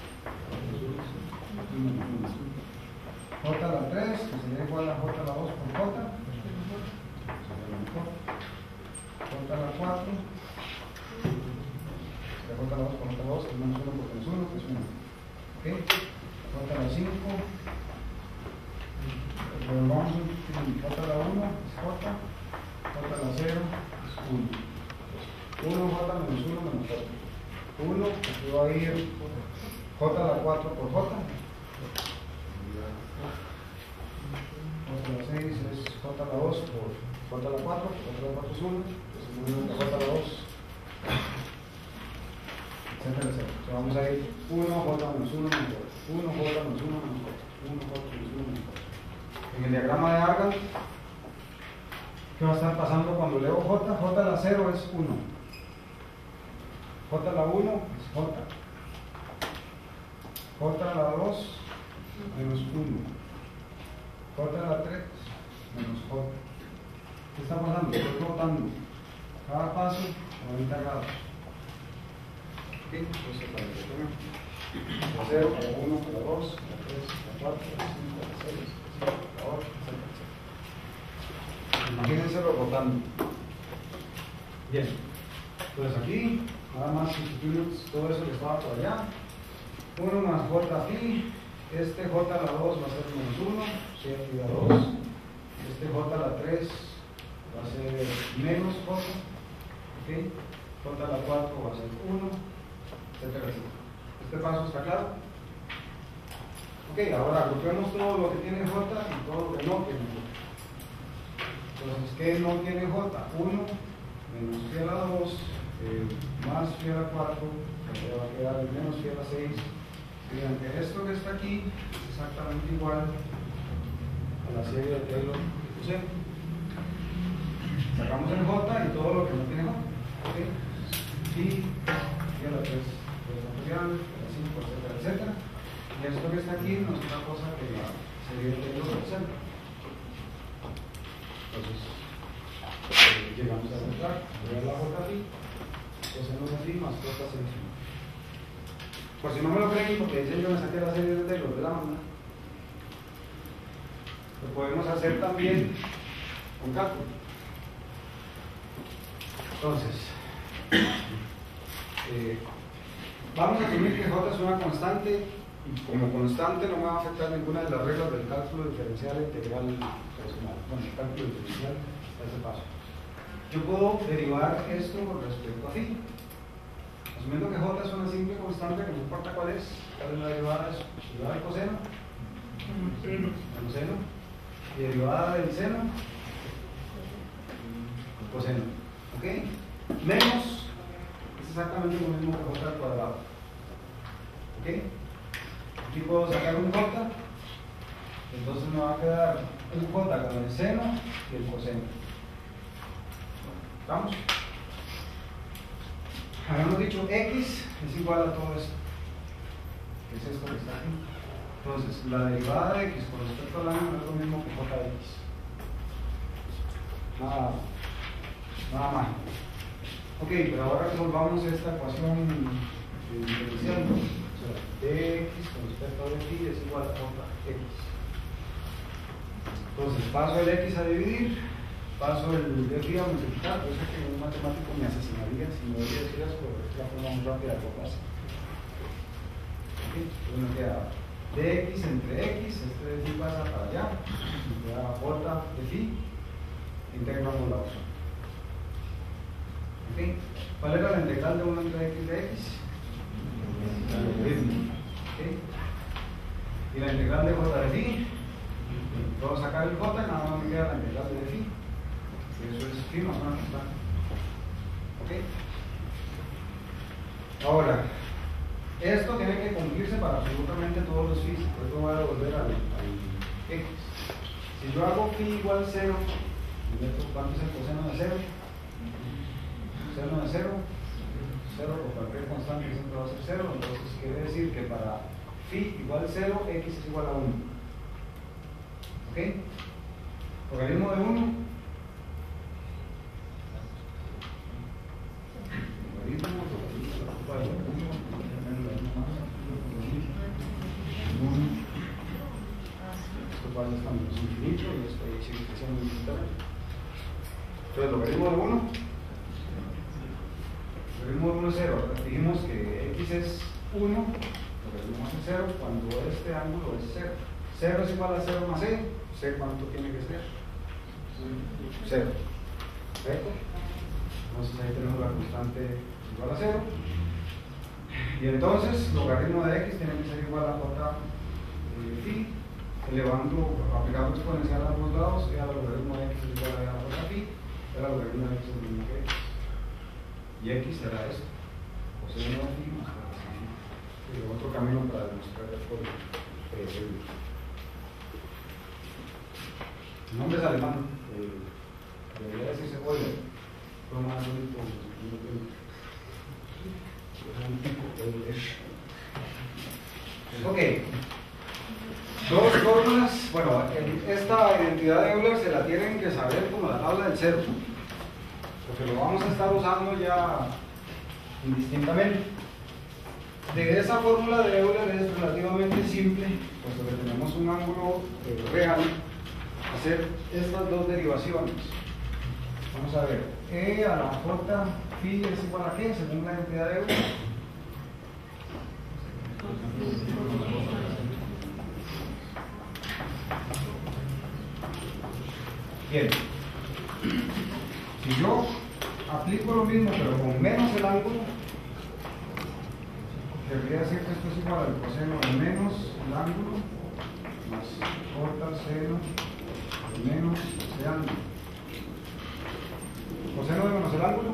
J a la tres, que sería igual a J a la dos por J. J a la cuatro. J a la dos por J a la dos, que es menos uno por menos uno, que es uno. ¿Ok? J a la cinco. Vamos J a la uno es J. J a la cero es uno. uno J menos uno menos J. uno, aquí va a ir J a la cuatro por J. J a la seis es J a la dos por J a la cuatro, J a la cuatro es uno, entonces J a la dos, etcétera, etcétera. Entonces vamos a ir uno J menos uno menos J, uno J menos uno menos J, uno J menos uno menos J. En el diagrama de Argand, ¿qué va a estar pasando cuando leo J? J a la cero es uno. J a la uno es J. J a la dos menos uno. J a la tres menos J. ¿Qué está pasando? Estoy rotando. Cada paso noventa grados. ¿Ok? Entonces, para que tenga la cero, la uno, la dos, la tres, la cuatro, la cinco, la seis, la siete, la ocho, etcétera, etcétera. Imagínense rotando. Bien. Entonces aquí, nada más sustituimos todo eso que estaba por allá. uno más J phi, este J a la dos va a ser menos uno, siete a la dos. Este J a la tres va a ser menos J. ¿Okay? J a la cuatro va a ser uno, etcétera, etcétera. ¿Este paso está claro? Ok, ahora agrupemos todo lo que tiene J y todo lo que no tiene J. Entonces, ¿qué no tiene J? uno menos phi a la dos, eh, más phi a la cuatro, que va a quedar menos phi a la seis. Miren que esto que está aquí es exactamente igual a la serie de Taylor que puse. Sacamos el J y todo lo que no tiene J. ¿Okay? Y, y a la tres, factorial, a la cinco, etcétera, etcétera. Y esto que está aquí no es otra cosa que la serie de Taylor del centro. Entonces, eh, llegamos a encontrar, voy a la J pi, coseno de phi más cota seis. Por si no me lo creen, porque dicen yo me saqué la serie de Taylor de la banda, lo podemos hacer también con cálculo. Entonces, eh, vamos a asumir que J es una constante y como constante no me va a afectar ninguna de las reglas del cálculo diferencial integral personal. Bueno, el cálculo diferencial a ese paso. Yo puedo derivar esto con respecto a phi. Asumiendo que J es una simple constante que no importa cuál es, cuál es la derivada de eso, derivada del coseno, el coseno, y derivada del seno, el coseno, ¿ok? Menos es exactamente lo mismo que J al cuadrado, ¿ok? Aquí puedo sacar un J, entonces me va a quedar un J con el seno y el coseno. ¿Estamos? Habíamos dicho X es igual a todo esto, que es esto que está aquí. Entonces, la derivada de X con respecto al ángulo es lo mismo que J de X. Nada, nada más. Ok, pero ahora resolvamos esta ecuación diferencial. O sea, dx con respecto a dt es igual a Jx. Entonces, paso el X a dividir, paso el dφ a multiplicar. Yo sé que un matemático me asesinaría si me debería decir eso, pero es la forma muy rápida de copiarse. Ok, entonces me queda dx entre x, este de phi pasa para allá, me queda j de phi, integramos la opción. ¿Okay? ¿Cuál era la integral de uno entre x de x? El logaritmo. ¿Okay? Y la integral de j de phi, puedo sacar el j, nada más me queda la integral de phi. Eso es phi más una constante. ¿Ok? Ahora, esto tiene que cumplirse para absolutamente todos los phi. Por eso voy a volver al, al x. Si yo hago phi igual cero, ¿cuánto es el coseno de cero? Seno de cero, cero por cualquier constante siempre va a ser cero, entonces quiere decir que para phi igual cero, x es igual a uno. ¿Ok? Logaritmo de uno. Logaritmo, logaritmo, esto vale estando infinito y esto sigue creciendo infinitamente. Entonces, logaritmo de uno. Logaritmo de uno es cero. Dijimos que x es uno, logaritmo es cero cuando este ángulo es cero. cero es igual a cero más e, c cuánto tiene que ser. cero. ¿Correcto? Entonces ahí tenemos la constante igual a cero. Y entonces logaritmo de x tiene que ser igual a j de phi, elevando, aplicando exponencial a ambos lados, y a logaritmo de x es igual a j phi, y a logaritmo de x es lo mismo que x. Y x será esto, coseno de phi más cota phi. Y otro camino para demostrar esto es el nombre es alemán, eh, debería decirse Euler, pero más bonito, un tipo Euler. Ok, dos fórmulas. Bueno, esta identidad de Euler se la tienen que saber como la tabla del cero, porque lo vamos a estar usando ya indistintamente. De esa fórmula de Euler es relativamente simple, puesto que tenemos un ángulo eh, real, hacer estas dos derivaciones. Vamos a ver, e a la j phi es igual a qué según la identidad de Euler. Bien, si yo aplico lo mismo pero con menos el ángulo, debería decir que esto es igual al coseno de menos el ángulo más j seno de menos ese ángulo. coseno de menos el ángulo.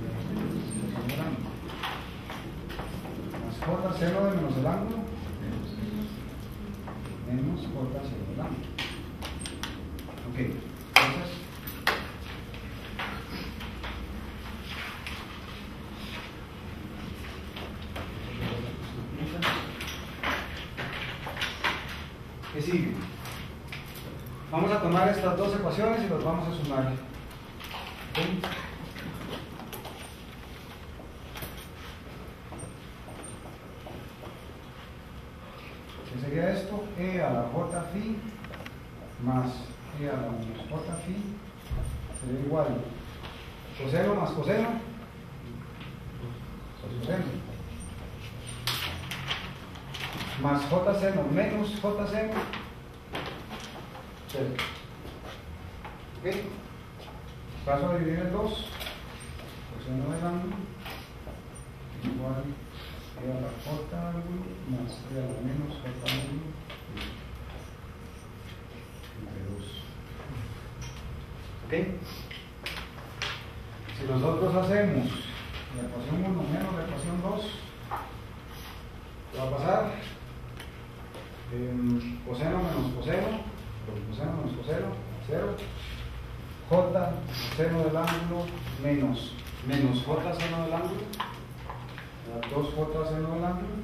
Más j seno de menos el ángulo. Menos j seno del ángulo. Ok, entonces. ¿Qué sigue? Vamos a tomar estas dos ecuaciones y las vamos a sumar. ¿Okay? ¿Qué sería esto? E a la j phi más e a la menos j phi sería igual coseno más coseno coseno más j seno menos j seno cero. ¿Ok? Paso a dividir en dos. Coseno del ángulo igual e a la j ángulo más e a la menos j ángulo entre dos. ¿Ok? Si nosotros hacemos la ecuación uno menos la ecuación dos, ¿qué va a pasar? Eh, coseno menos coseno, coseno menos coseno, cero. J seno del ángulo menos menos j seno del ángulo, dos j seno del ángulo,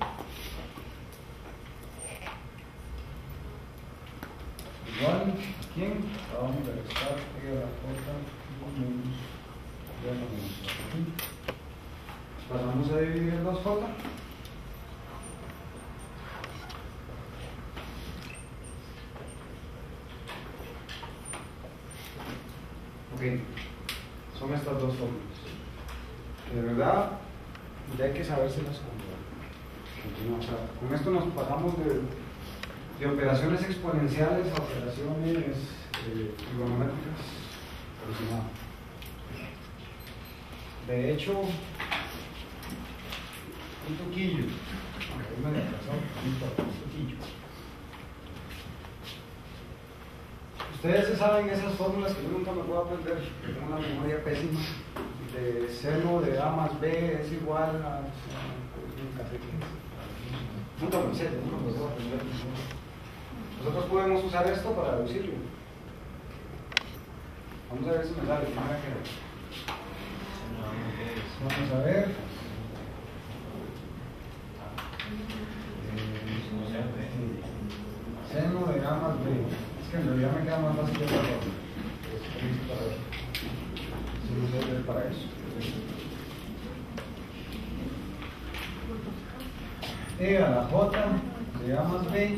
igual a quién, vamos a restar e a la j menos e a la menos j. Pasamos a dividir en dos j. Ok, son estas dos fórmulas. De verdad, ya hay que sabérselas con, o sea, con esto nos pasamos de, de operaciones exponenciales a operaciones eh, trigonométricas aproximadas. De hecho, un toquillo, aunque me he atrasado, un toquillo. Ustedes se saben esas fórmulas que yo nunca me puedo aprender, que tengo una memoria pésima, de seno de A más B es igual a... Nunca sé qué es. Nunca me sé, nunca me puedo aprender. Nosotros podemos usar esto para deducirlo. Vamos a ver si me sale. Vamos a ver. Seno de A más B. Es que en realidad me queda más fácil esta forma. Si no sirve para eso. E a la J de A más B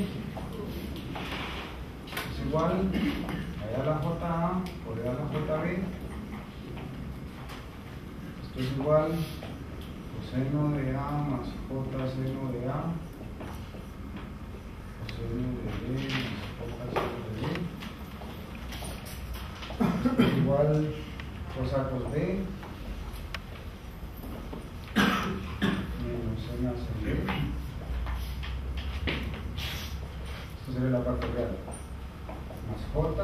es igual a, a la J A por E a la J B. Esto es igual coseno de A más J seno de A, coseno de B más J seno de B. Esto es igual cosacos B menos seno seno B. Esto sería la parte real. Más J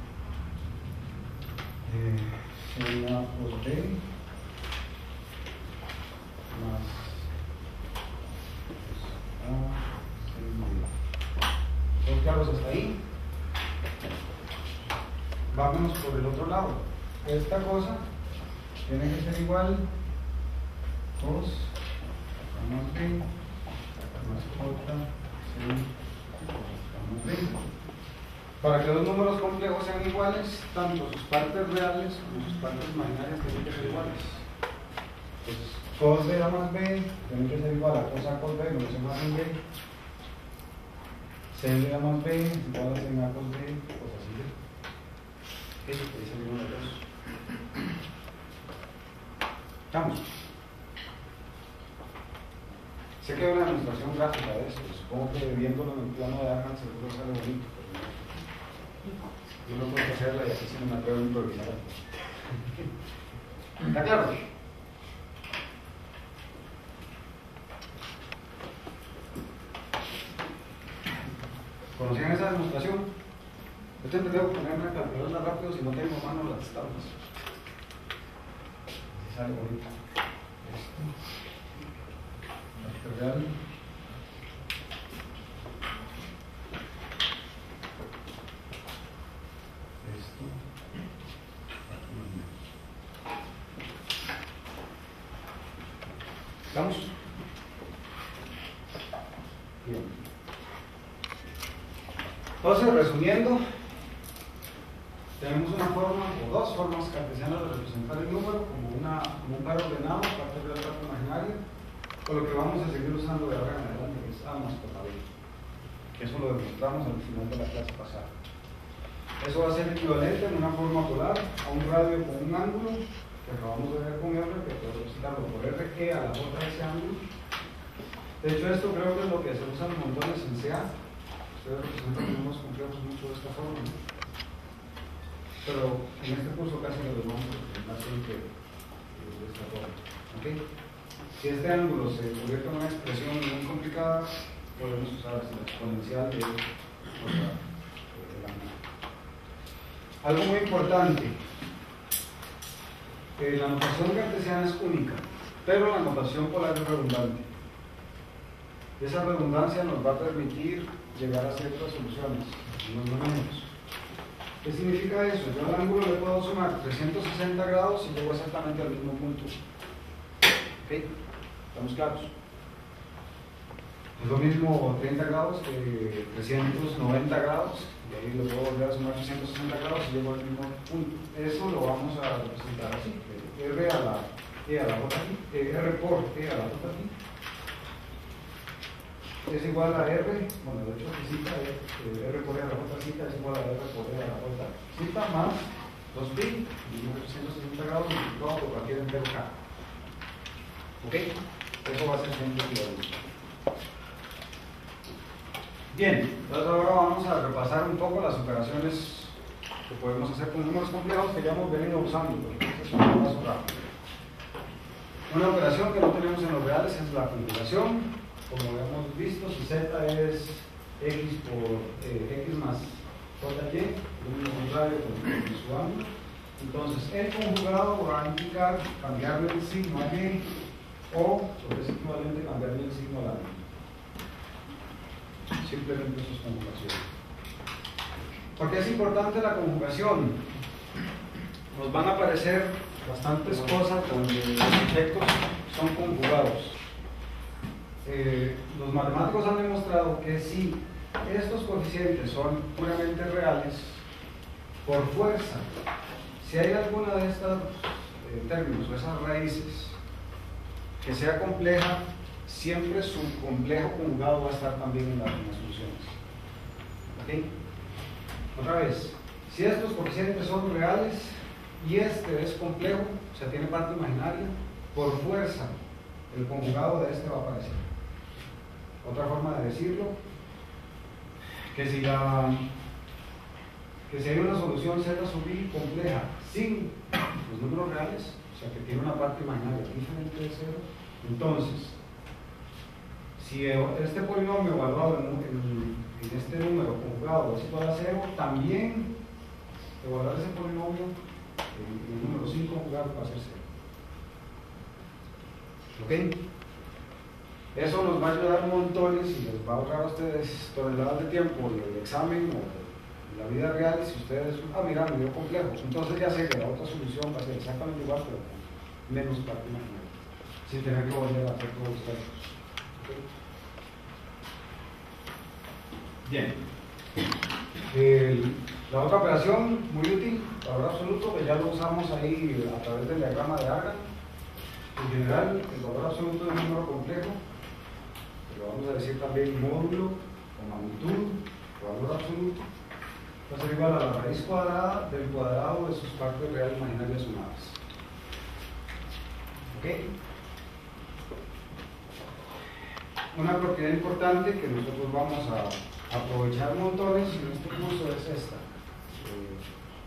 eh, seno A por B más A seno B. ¿Todos claros hasta ahí? Vámonos por el otro lado. Esta cosa tiene que ser igual cos A más B más J seno A más B. Para que los números complejos sean iguales, tanto sus partes reales como sus partes imaginarias tienen que ser iguales. Entonces, cos de A más B tiene que ser igual a cos A cos B menos A más B. Sen de A más B es igual a sen A cos B, pues así de. Eso que dice el número dos. Estamos. Sé que hay una demostración gráfica de esto. Supongo que viéndolo en el plano de Arman seguro sale bonito, pero yo no puedo hacerla y así se me atrevo a improvisar. ¿Está claro? ¿Conocían esa demostración? Yo siempre tengo que ponerme a calcularla rápido si no tengo mano las tablas. sale ahorita. Esto. Real. Esto. ¿Estamos? Bien. Entonces, resumiendo, tenemos una forma o dos formas cartesianas de representar el número, como, una, como un par ordenado, parte real, parte imaginaria, con lo que vamos a seguir usando de ahora en adelante, que es A más J B, que eso lo demostramos al final de la clase pasada. Eso va a ser equivalente en una forma polar a un radio con un ángulo, que acabamos de ver con R, que puedo representarlo por R E a la J de ese ángulo. De hecho, esto creo que es lo que se usa en montones en C A. Ustedes representan números complejos mucho de esta forma, ¿no? Pero en este curso casi lo vamos a representar siempre de esta forma. ¿Okay? Si este ángulo se convierte en una expresión muy complicada, podemos usar la exponencial de otra, del ángulo. Algo muy importante, eh, la notación cartesiana es única, pero la notación polar es redundante. Esa redundancia nos va a permitir llegar a ciertas soluciones, no números. ¿Qué significa eso? Yo al ángulo le puedo sumar trescientos sesenta grados y llego exactamente al mismo punto. ¿Ok? ¿Estamos claros? Es lo mismo treinta grados que trescientos noventa grados, y ahí le puedo volver a sumar trescientos sesenta grados y llego al mismo punto. Eso lo vamos a representar así: R a la E a la J aquí, eh, R por E a la J aquí es igual a R, bueno, de hecho aquí cita, eh, R por E a la J cita es igual a R por E a la J cita más dos pi y trescientos sesenta grados multiplicado por cualquier entero K. ¿Ok? Eso va a ser siempre equivalente. Bien, entonces ahora vamos a repasar un poco las operaciones que podemos hacer con números complejos que ya hemos venido usando, porque este es un paso rápido. Una operación que no tenemos en los reales es la conjugación. Como hemos visto, si Z es X por eh, X más J Y, un contrario con su ángulo, entonces el conjugado va a implicar cambiarle el signo a Y, o, lo que es equivalente, cambiarle el signo al ángulo. Simplemente eso es conjugación. ¿Por qué es importante la conjugación? Nos van a aparecer bastantes cosas donde los efectos son conjugados. Eh, los matemáticos han demostrado que si estos coeficientes son puramente reales, por fuerza, si hay alguna de estos eh, términos o esas raíces que sea compleja, siempre su complejo conjugado va a estar también en, la, en las soluciones. ¿Ok? Otra vez, si estos coeficientes son reales y este es complejo, o sea, tiene parte imaginaria, por fuerza, el conjugado de este va a aparecer. Otra forma de decirlo, que si, la, que si hay una solución Z sub I compleja sin los números reales, o sea que tiene una parte imaginaria diferente de cero, entonces, si este polinomio evaluado en, en, en este número conjugado es igual a cero, también evaluar ese polinomio en, en el número sin conjugado va a ser cero. ¿Ok? Eso nos va a ayudar montones y les va a ahorrar a ustedes toneladas de tiempo en el examen o en la vida real. Si ustedes, ah, mira, me dio complejo, entonces ya sé que la otra solución va a ser exactamente igual, pero con menos parte imaginaria, sin tener que volver a hacer todos los cálculos. ¿Okay? Bien. El, la otra operación, muy útil, valor absoluto, que ya lo usamos ahí a través del diagrama de Argand. En general, el valor absoluto de un número complejo, lo vamos a decir también módulo o magnitud, o valor absoluto, va a ser igual a la raíz cuadrada del cuadrado de sus partes reales imaginarias sumadas. ¿Ok? Una propiedad importante que nosotros vamos a aprovechar montones en este curso es esta. Eh,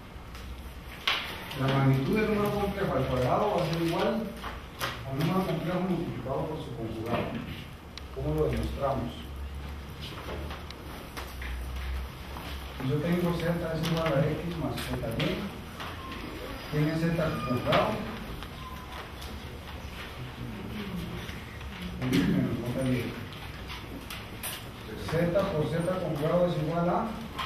la magnitud del número complejo al cuadrado va a ser igual al número complejo multiplicado por su conjugado. ¿Cómo lo demostramos? Yo tengo Z es igual a X más Z Y, tiene Z conjugado, X menos J Y. Z por Z conjugado es igual a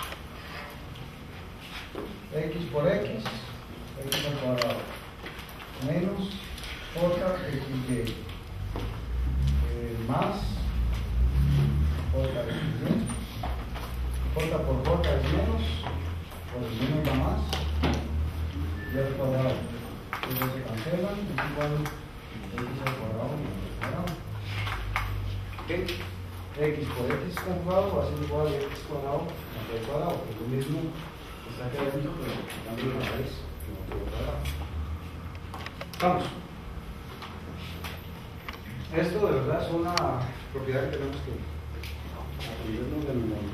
X por X, X al cuadrado, menos J X Y, eh, más J X Y, J por J es menos, por el menos da más, y al cuadrado. Ellos se cancelan, es igual a X al cuadrado menos al cuadrado. ¿Okay? X por X conjugado va a ser igual a X cuadrado más Y cuadrado, que es lo mismo que está aquí adentro, pero cambiando la raíz que no tengo cuadrado. Vamos. Esto de verdad es una propiedad que tenemos que aprendernos de memoria.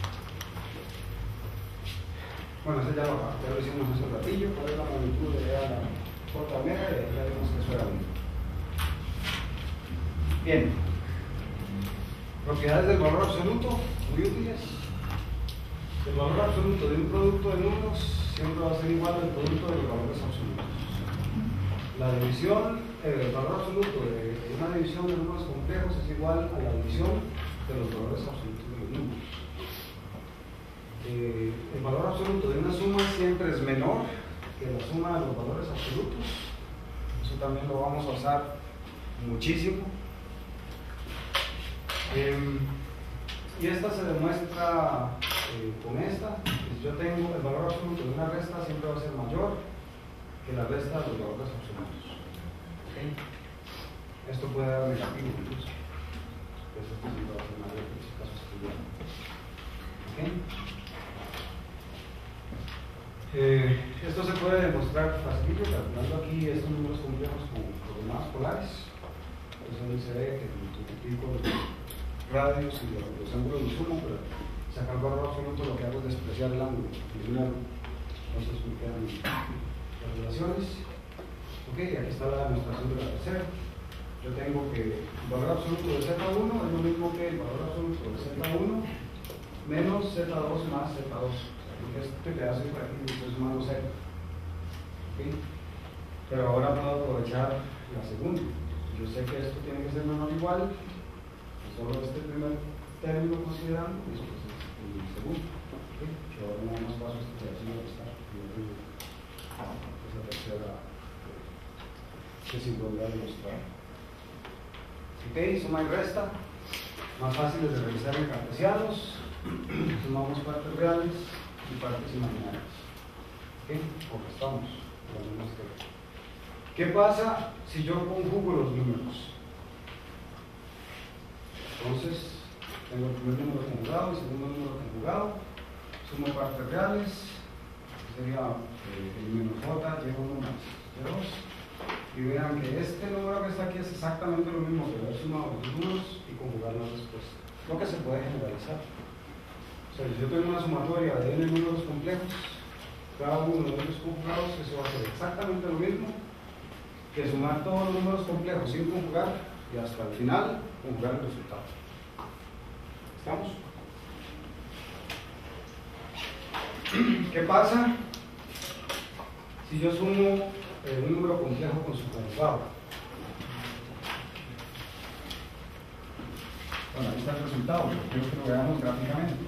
Bueno, eso ya lo, ya lo hicimos hace un ratillo. ¿Cuál es la magnitud de la J omega? Y ya vimos que eso era uno. Bien. Propiedades del valor absoluto, muy útiles. El valor absoluto de un producto de números siempre va a ser igual al producto de los valores absolutos. La división, eh, el valor absoluto de una división de números complejos es igual a la división de los valores absolutos de los números. Eh, el valor absoluto de una suma siempre es menor que la suma de los valores absolutos. Eso también lo vamos a usar muchísimo. Eh, y esta se demuestra eh, con esta. Si yo tengo el valor absoluto de una resta, siempre va a ser mayor que la resta de los valores absolutos. ¿Okay? Esto puede dar negativo incluso. Esto siempre va a ser mayor que ese caso estudiado. ¿Okay? Eh, esto se puede demostrar facilito calculando aquí estos números complejos con coordenadas polares. Entonces ahí se ve que multiplico los radios y los, los ángulos los sumo, pero sacar el valor absoluto lo que hago es despreciar el ángulo, eliminarlo. Entonces me quedan las relaciones. Ok, aquí está la demostración de la tercera. Yo tengo que el valor absoluto de Z uno es lo mismo que el valor absoluto de Z uno menos Z dos más Z dos. Porque este pedazo de aquí es sumando cero. ¿Okay? Pero ahora puedo aprovechar la segunda. Yo sé que esto tiene que ser menor o igual, solo este primer término considerando, y eso pues es el segundo. ¿Okay? Que ahora nada más paso este pedazo de restar. Esa tercera desigualdad de mostrar. Ok, suma y resta. Más fáciles de realizar en cartesianos. Sumamos partes reales y partes imaginarias. ¿Ok? O restamos. ¿Qué pasa si yo conjugo los números? Entonces, tengo el primer número conjugado, el segundo número conjugado, sumo partes reales, sería eh, el menos j, llevo uno más dos, y vean que este número que está aquí es exactamente lo mismo que haber sumado los números y conjugarlos después. Lo que se puede generalizar. O sea, si yo tengo una sumatoria de n números complejos, cada uno de ellos conjugados, eso va a ser exactamente lo mismo que sumar todos los números complejos sin conjugar y hasta el final conjugar el resultado. ¿Estamos? ¿Qué pasa si yo sumo eh, un número complejo con su conjugado? Bueno, ahí está el resultado, pero quiero que lo veamos gráficamente.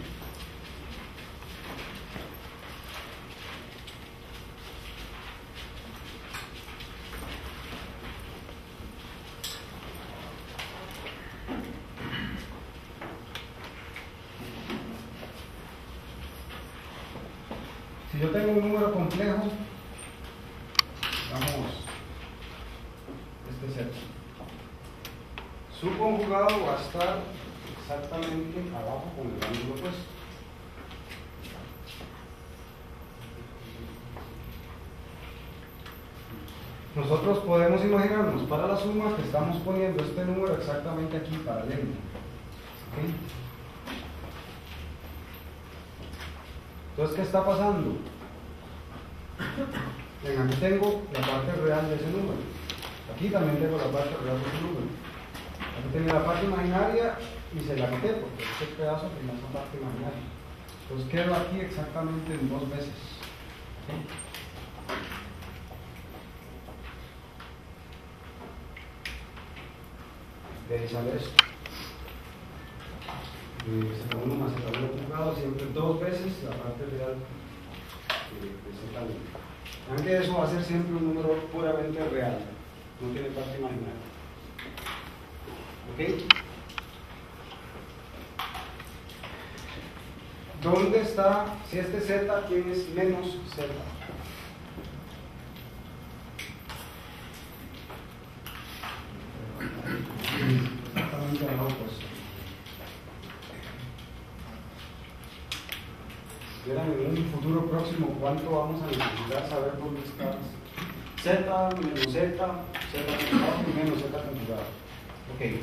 Si yo tengo un número complejo, vamos, este Z, su conjugado va a estar exactamente abajo con el ángulo opuesto. Nosotros podemos imaginarnos para la suma que estamos poniendo este número exactamente aquí paralelo. ¿Okay? Entonces, ¿qué está pasando? Ven, aquí tengo la parte real de ese número. Aquí también tengo la parte real de ese número. Aquí tengo la parte imaginaria y se la quité porque este pedazo tiene esa parte imaginaria. Entonces quedo aquí exactamente en dos veces. ¿Okay? de ahí sale esto. Z uno más Z uno conjugado, siempre dos veces la parte real de, de Z uno. Vean que eso va a ser siempre un número puramente real, no tiene parte imaginaria. ¿Ok? ¿Dónde está? Si este Z, ¿quién es menos Z? Exactamente al lado opuesto. Verán, en un futuro próximo, ¿cuánto vamos a necesitar saber dónde está Z, menos Z, Z conjugado y menos Z conjugado? Ok.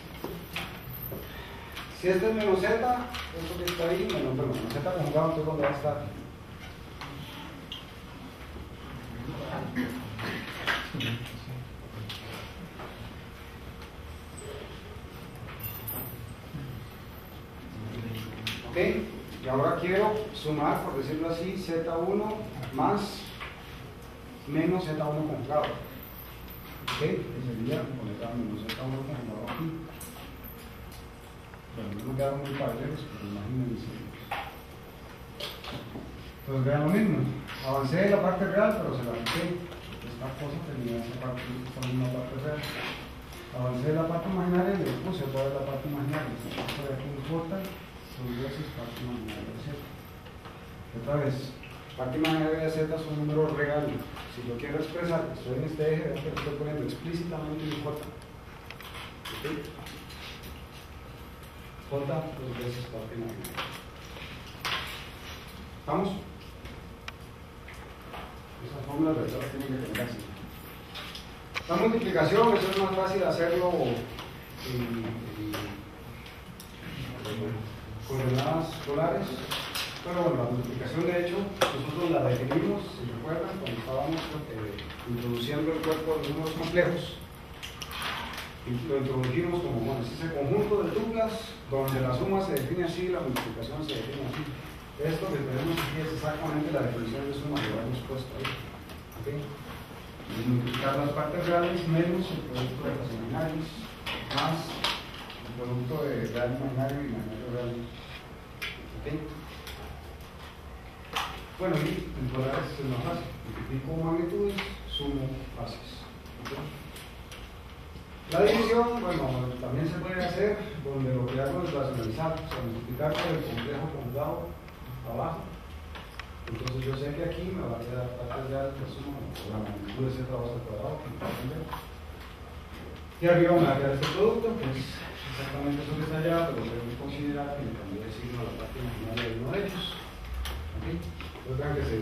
Si este es menos Z, esto que está ahí, menos, menos Z conjugado, entonces ¿dónde va a estar? Ok, y ahora quiero sumar, por decirlo así, Z uno más menos Z uno conjugado. Ok, que sería conectar menos Z uno conjugado aquí. Bueno, no me quedaron muy paralelos, pero imagínense. Entonces vean lo mismo. Avancé en la parte real, pero se la quité. Esta cosa tenía esa parte, esta misma parte real. Avancé en la parte imaginaria y le puse otra vez la parte imaginaria. Esto de aquí no importa, dos veces parte imaginaria de Z. Otra vez, parte imaginaria de Z es un número real. Si lo quiero expresar, estoy en este eje, vean que lo estoy poniendo explícitamente en J. ¿Okay? J dos veces parte imaginaria. ¿Vamos? Esas fórmulas de verdad tienen que tener así. La multiplicación, eso es más fácil hacerlo en, en, en coordenadas polares. Pero bueno, la multiplicación de hecho, nosotros la definimos, si recuerdan, cuando estábamos eh, introduciendo el cuerpo de números complejos. Y lo introdujimos como, bueno, es ese conjunto de tuplas donde la suma se define así, la multiplicación se define así. Esto que tenemos aquí es exactamente la definición de suma que lo hemos puesto ahí. ¿Okay? Y multiplicar las partes reales menos el producto de los imaginarios más el producto de real imaginario y imaginario real. ¿Okay? Bueno, y en polares es más fácil. Multiplico magnitudes, sumo bases. ¿Okay? La división, bueno, también se puede hacer donde lo que hago es racionalizar, o sea, multiplicar por el complejo conjugado abajo. Entonces yo sé que aquí me va a quedar parte real que suma la magnitud de Z base al cuadrado. Y arriba me va a quedar este producto, que es exactamente eso que está allá, pero debemos considerar que le cambié de signo a la parte imaginaria de uno de ellos. ¿Okay? Entonces vean que se,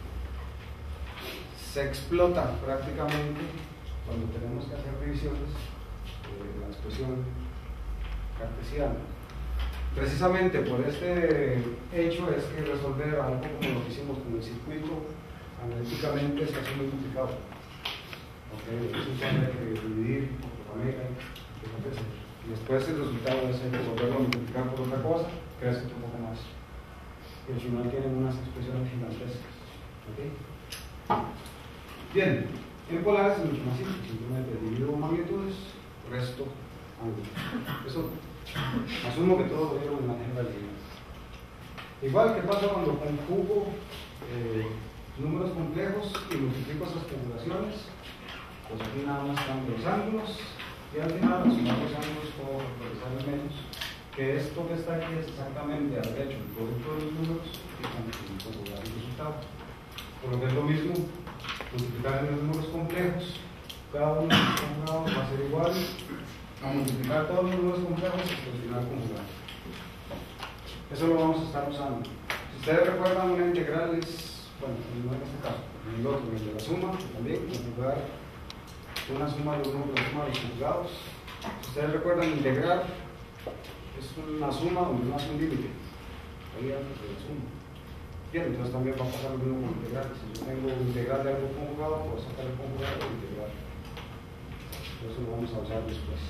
se explota prácticamente cuando tenemos que hacer revisiones de la expresión cartesiana. Precisamente por este hecho es que resolver algo como lo que hicimos con el circuito analíticamente se hace muy complicado. Okay, eso hay que dividir por omega y después el resultado es resolverlo multiplicar por otra cosa, crece un poco más. Y al final tienen unas expresiones gigantescas. ¿Okay? Bien. En polares es mucho más simple, simplemente divido magnitudes, resto ángulo. Eso asumo que todos lo vieron en la álgebra lineal. Igual que pasa cuando conjugo eh, números complejos y multiplico esas conjugaciones, pues aquí nada más cambio los ángulos y al final al sumar los ángulos todo lo que sale menos, que esto que está aquí es exactamente al hecho el producto de los números y conjugar el resultado. Por lo que es lo mismo. Multiplicar en los números complejos, cada uno de los conjugados va a ser igual a multiplicar todos los números complejos y exponencial conjugado. Eso lo vamos a estar usando. Si ustedes recuerdan, una integral es, bueno, no en este caso, en el otro, en el de la suma, también conjugar una suma de uno de la suma de los conjugados. Si ustedes recuerdan, integrar es una suma donde no hace un límite, ahí antes de la suma. Bien, entonces también va a pasar lo mismo con integral. Si yo tengo un integral de algo conjugado, puedo sacar el conjugado e integrar. Eso lo vamos a usar después.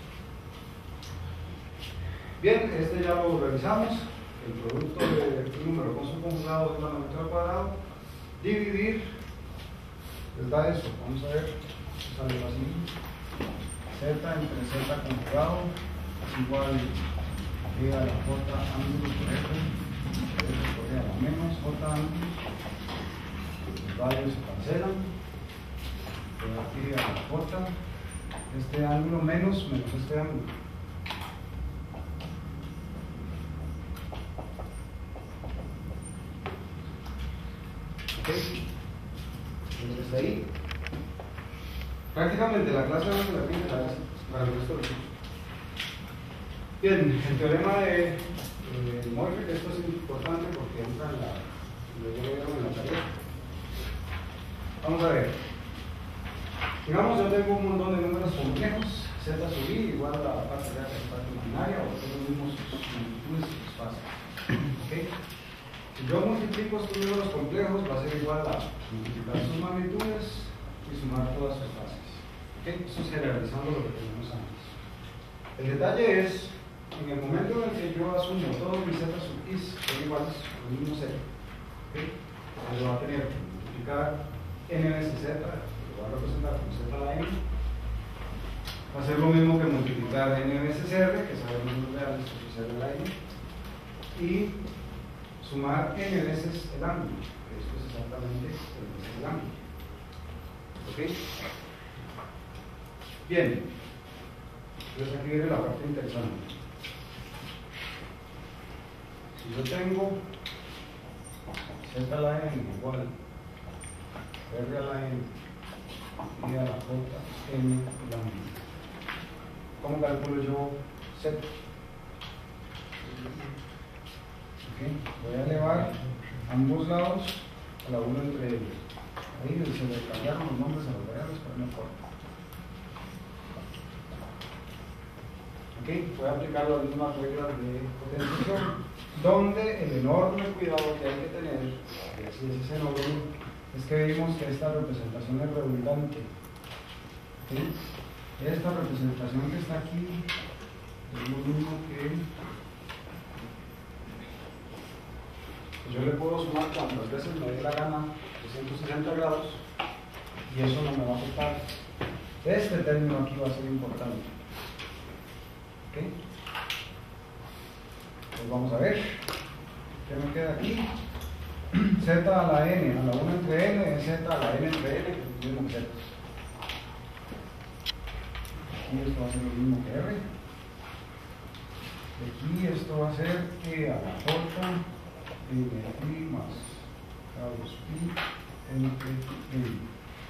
Bien, este ya lo revisamos. El producto de un número con su conjugado es la magnitud al cuadrado. Dividir les da eso. Vamos a ver si sale así. Z entre Z conjugado es igual E a la J ángulo por F, F por E a la menos J ángulo, los radios se cancelan, queda aquí a la J, este ángulo menos menos este ángulo. Ok, entonces hasta ahí. Prácticamente la clase no se la pide para el resto del curso. Bien, el teorema de eh, Morphy, esto es importante porque entra en la, en la tarea. Vamos a ver. Digamos, yo tengo un montón de números complejos, z sub i igual a la parte real de la parte imaginaria, o son los mismos sus magnitudes y sus fases. ¿Okay? Si yo multiplico estos números complejos, va a ser igual a multiplicar sus magnitudes y sumar todas sus fases. ¿Okay? Eso es generalizando lo que tenemos antes. El detalle es, en el momento en el que yo asumo todos mis z sub i son iguales al mismo cero, ¿okay? Entonces va a tener que multiplicar n veces z, lo va a representar como z a la n, va a ser lo mismo que multiplicar n veces r, que sabemos los reales, que es r a la n, y sumar n veces el ángulo, que esto es exactamente n veces el ángulo. ¿Ok? Bien, entonces aquí viene la parte interesante. Si yo tengo z a la n igual r a la n y a la j n la n, ¿cómo calculo yo z? Okay. Voy a elevar ambos lados a la uno entre ellos. Ahí se le cambiaron los nombres a los variables, pero no importa. Okay. Voy a aplicar las mismas reglas de potenciación, donde el enorme cuidado que hay que tener, que si es ese enorme, es que vimos que esta representación es redundante. ¿Okay? Esta representación que está aquí es lo mismo que yo le puedo sumar cuantas veces me dé la gana trescientos sesenta grados y eso no me va a afectar. Este término aquí va a ser importante. ¿Ok? Pues vamos a ver qué me queda aquí. Z a la n a la uno entre n es z a la n entre n, que es lo mismo que z. Aquí esto va a ser lo mismo que r. Y aquí esto va a ser e a la j n i más grados pi entre n.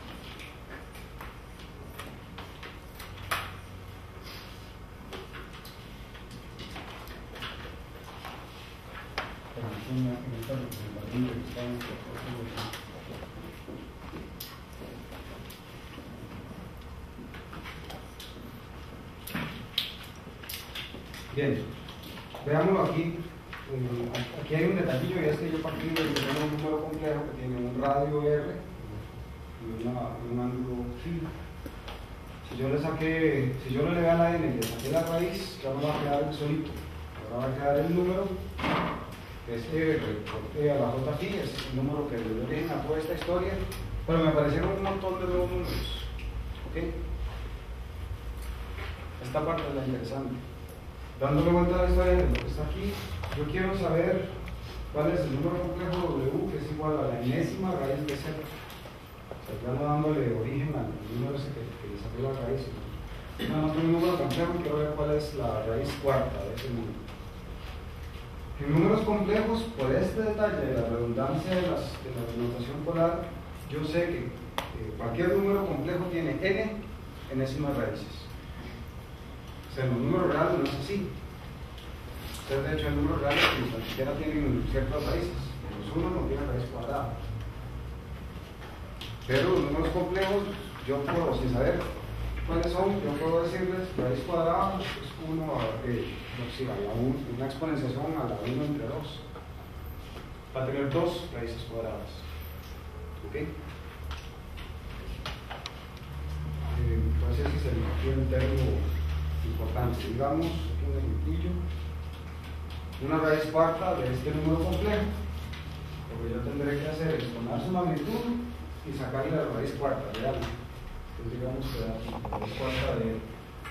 En esta representación que está en el bien, veámoslo aquí. Aquí hay un detallillo y es que yo partí de tener un número complejo que tiene un radio r y una, un ángulo phi. Si yo le saqué, si yo le levé a la n y le saqué la raíz, ya no va a quedar el solito, ahora va a quedar el número que es e por e a la j phi, es el número que le dio origen a toda esta historia, pero me aparecieron un montón de nuevos números. ¿Okay? Esta parte es la interesante. Dándole vuelta a la historia de lo que está aquí, yo quiero saber cuál es el número complejo w, que es igual a la enésima raíz de z. O sea, ya no dándole origen al número ese que, que le saqué la raíz. Nada más un número complejo y quiero ver cuál es la raíz cuarta de ese número. En números complejos, por este detalle de la redundancia de, las, de la denotación polar, yo sé que eh, cualquier número complejo tiene n enésimas raíces. O sea, en los números reales no es así. Ustedes, de hecho, en números reales ni siquiera tienen ciertas raíces. Los unos no tienen raíz cuadrada. Pero los números complejos, yo puedo, sin saber cuáles son, yo puedo decirles raíz cuadrada es uno a, eh, no, sí, a la un, una exponenciación a la uno entre dos. Va a tener dos raíces cuadradas. ¿Ok? Eh, entonces ese es el, el término importante. Digamos, aquí un ejemplillo, una raíz cuarta de este número complejo. Lo que yo tendré que hacer es tomar su magnitud y sacarle la raíz cuarta real. Entonces digamos que la raíz cuarta de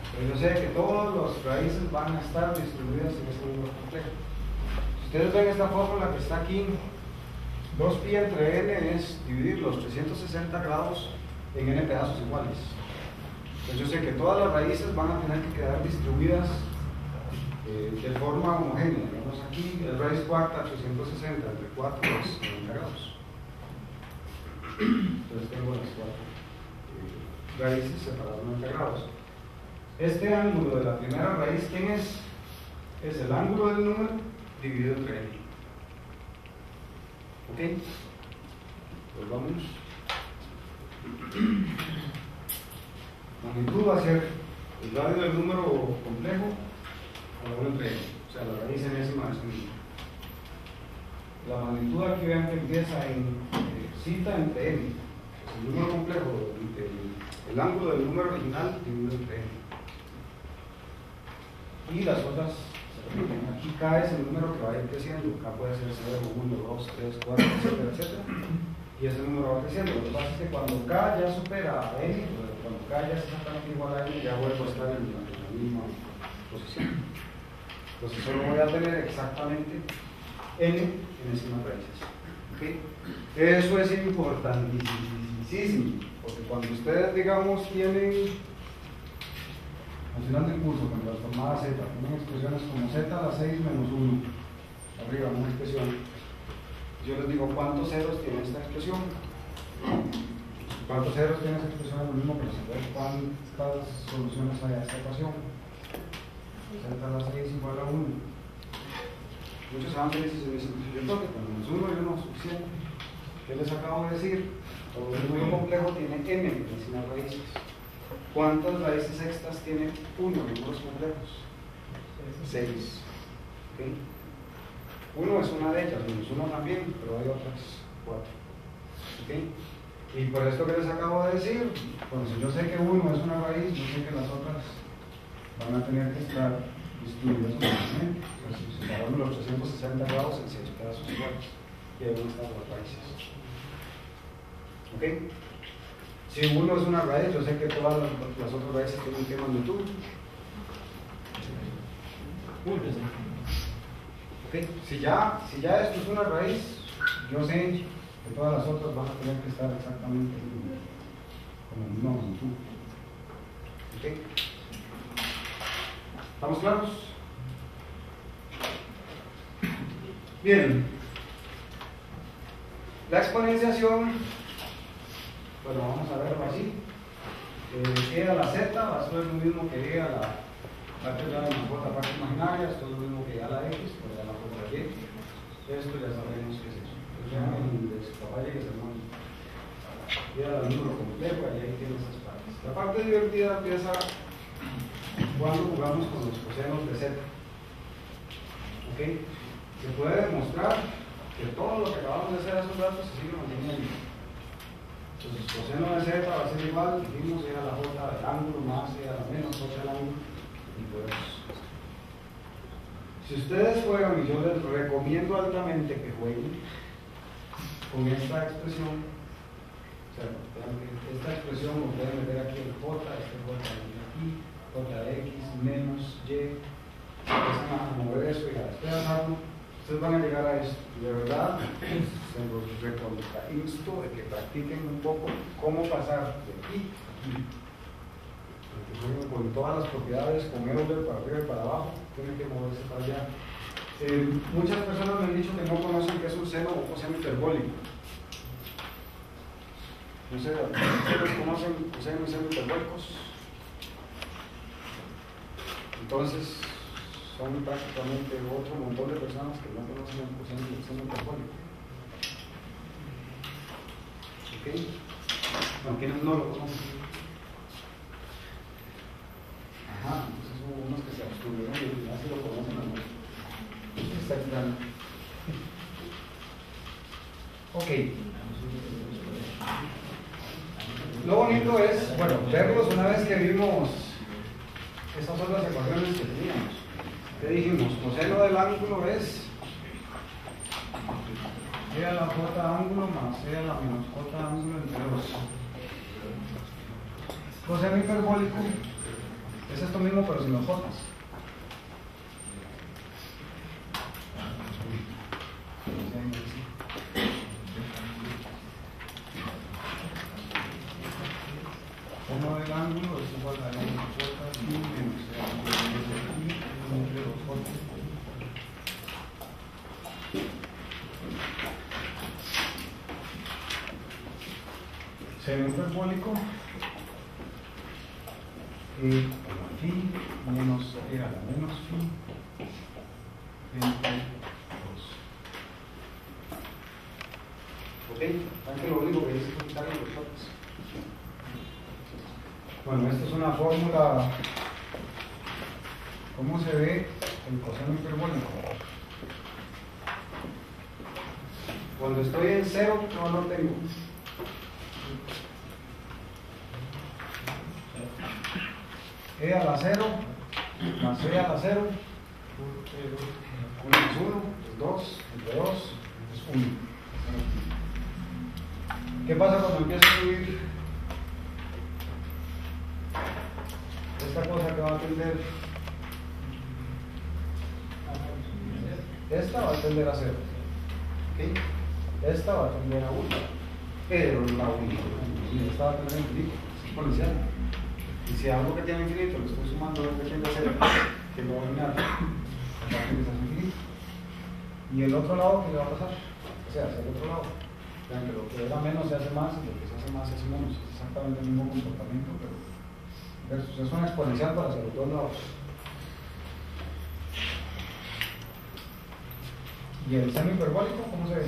Pero yo sé que todas las raíces van a estar distribuidas en ese número complejo. Si ustedes ven esta fórmula que está aquí, dos pi entre n es dividir los trescientos sesenta grados en n pedazos iguales. Entonces yo sé que todas las raíces van a tener que quedar distribuidas eh, de forma homogénea. Digamos aquí, el raíz cuarta trescientos sesenta entre cuatro es noventa grados. Entonces tengo las cuatro eh, raíces separadas noventa grados. Este ángulo de la primera raíz, ¿quién es? Es el ángulo del número dividido entre n. ¿Ok? Pues vamos. Magnitud va a ser el radio del número complejo a la uno entre n, o sea, la raíz enésima de ese número. La magnitud aquí vean que empieza en eh, cita entre n, es el número complejo, el, el, el ángulo del número original dividido entre n. Y las otras se repiten. Aquí K es el número que va a ir creciendo. K puede ser cero, uno, dos, tres, cuatro, etcétera, etcétera. Y ese número va creciendo. Lo que pasa es que cuando K ya supera a n, cuando K ya es exactamente igual a n, ya vuelvo a estar en la, en la misma posición. Entonces solo voy a tener exactamente n enésima raíces. ¿Okay? Eso es importantísimo. Porque cuando ustedes, digamos, tienen al final del curso, con transformada z, tienen expresiones como z a la seis menos uno, arriba una expresión. Yo les digo cuántos ceros tiene esta expresión. ¿Cuántos ceros tiene esta expresión? Es lo mismo que saber cuántas soluciones hay a esta ecuación. Z a la seis igual a uno. Muchos se van felices y dicen, yo creo que con menos uno yo no es suficiente. ¿Qué les acabo de decir? Todo el número complejo tiene n encima raíces. ¿Cuántas raíces sextas tiene uno en números complejos? seis. ¿Okay? uno es una de ellas, menos uno también, pero hay otras cuatro. ¿Okay? Y por esto que les acabo de decir, pues yo sé que uno es una raíz, yo sé que las otras van a tener que estar distribuidas igualmente. Entonces, separamos los trescientos sesenta grados en seis pedazos iguales. Y ahí van a estar las raíces. ¿Ok? Si uno es una raíz, yo sé que todas las, las otras raíces tienen qué magnitud. ¿Okay? Si, ya, si ya esto es una raíz, yo sé que todas las otras van a tener que estar exactamente con la misma magnitud. ¿Okay? ¿Estamos claros? Bien. La exponenciación, bueno, vamos a verlo así. Eh, E a la Z va a ser lo mismo que E a la parte de la j parte imaginaria, esto es lo mismo que E a la X, pues a la j y. Esto ya sabemos qué es eso. Entonces, ya en el papá que se llama E a la número complejo, y ahí tiene esas partes. La parte divertida empieza cuando jugamos con los cosenos de Z. ¿Okay? Se puede demostrar que todo lo que acabamos de hacer hace un rato se sigue manteniendo. Entonces, coseno de Z va a ser igual, dijimos, E a la J del ángulo más E a la menos J del ángulo, y pues. Si ustedes juegan, y yo les recomiendo altamente que jueguen con esta expresión, o sea, esta expresión lo pueden meter aquí el J, este J aquí, J de X menos Y, empiezan a mover eso y a despedazarlo. Ustedes van a llegar a esto. De verdad, se los recomiendo de que practiquen un poco cómo pasar de aquí a aquí. Con todas las propiedades, con Euler para arriba y para abajo, tienen que moverse para allá. Eh, muchas personas me han dicho que no conocen qué es un seno o coseno hiperbólico. No sé, ¿ustedes conocen coseno y seno hiperbólicos? Entonces, son prácticamente otro montón de personas que no conocen el coseno y el seno hiperbólico. ¿Ok? Aunque no lo conocen. Ajá, entonces hubo unos que se abstuvieron y ya se lo conocen a nosotros. Está claro. Ok. Lo bonito es, bueno, verlos una vez que vimos esas son las ecuaciones que teníamos. ¿Qué dijimos? Coseno del ángulo es E a la J ángulo más E a la menos J ángulo entre dos. Coseno hiperbólico Es esto mismo, pero sin los jotas. Uno del ángulo es igual a uno jotas y menos el ángulo de aquí entre dos jotas. Seno hiperbólico e como aquí menos e a la menos phi entre dos. Ok, tan que lo único que dice es quitar los shots. Bueno, esta es una fórmula. ¿Cómo se ve el coseno hiperbólico? Cuando estoy en cero, ¿qué valor tengo? E a la cero más E a la cero, uno más uno es dos, entre dos es uno. ¿Qué pasa cuando empiezo a subir esta cosa que va a tender? Esta va a tender a cero, ¿okay? Esta va a tender a uno, pero la uno, esta va a tender a infinito, es exponencial. Y si algo que tiene infinito lo estoy sumando desde que tiende a cero, que lo va a eliminar, va a tender a infinito. Y el otro lado, ¿qué le va a pasar? O sea, hacia el otro lado. Vean que lo que era menos se hace más y lo que se hace más se hace menos. Es exactamente el mismo comportamiento, pero versus. Es una exponencial para hacia los dos lados. ¿Y el seno hiperbólico cómo se ve?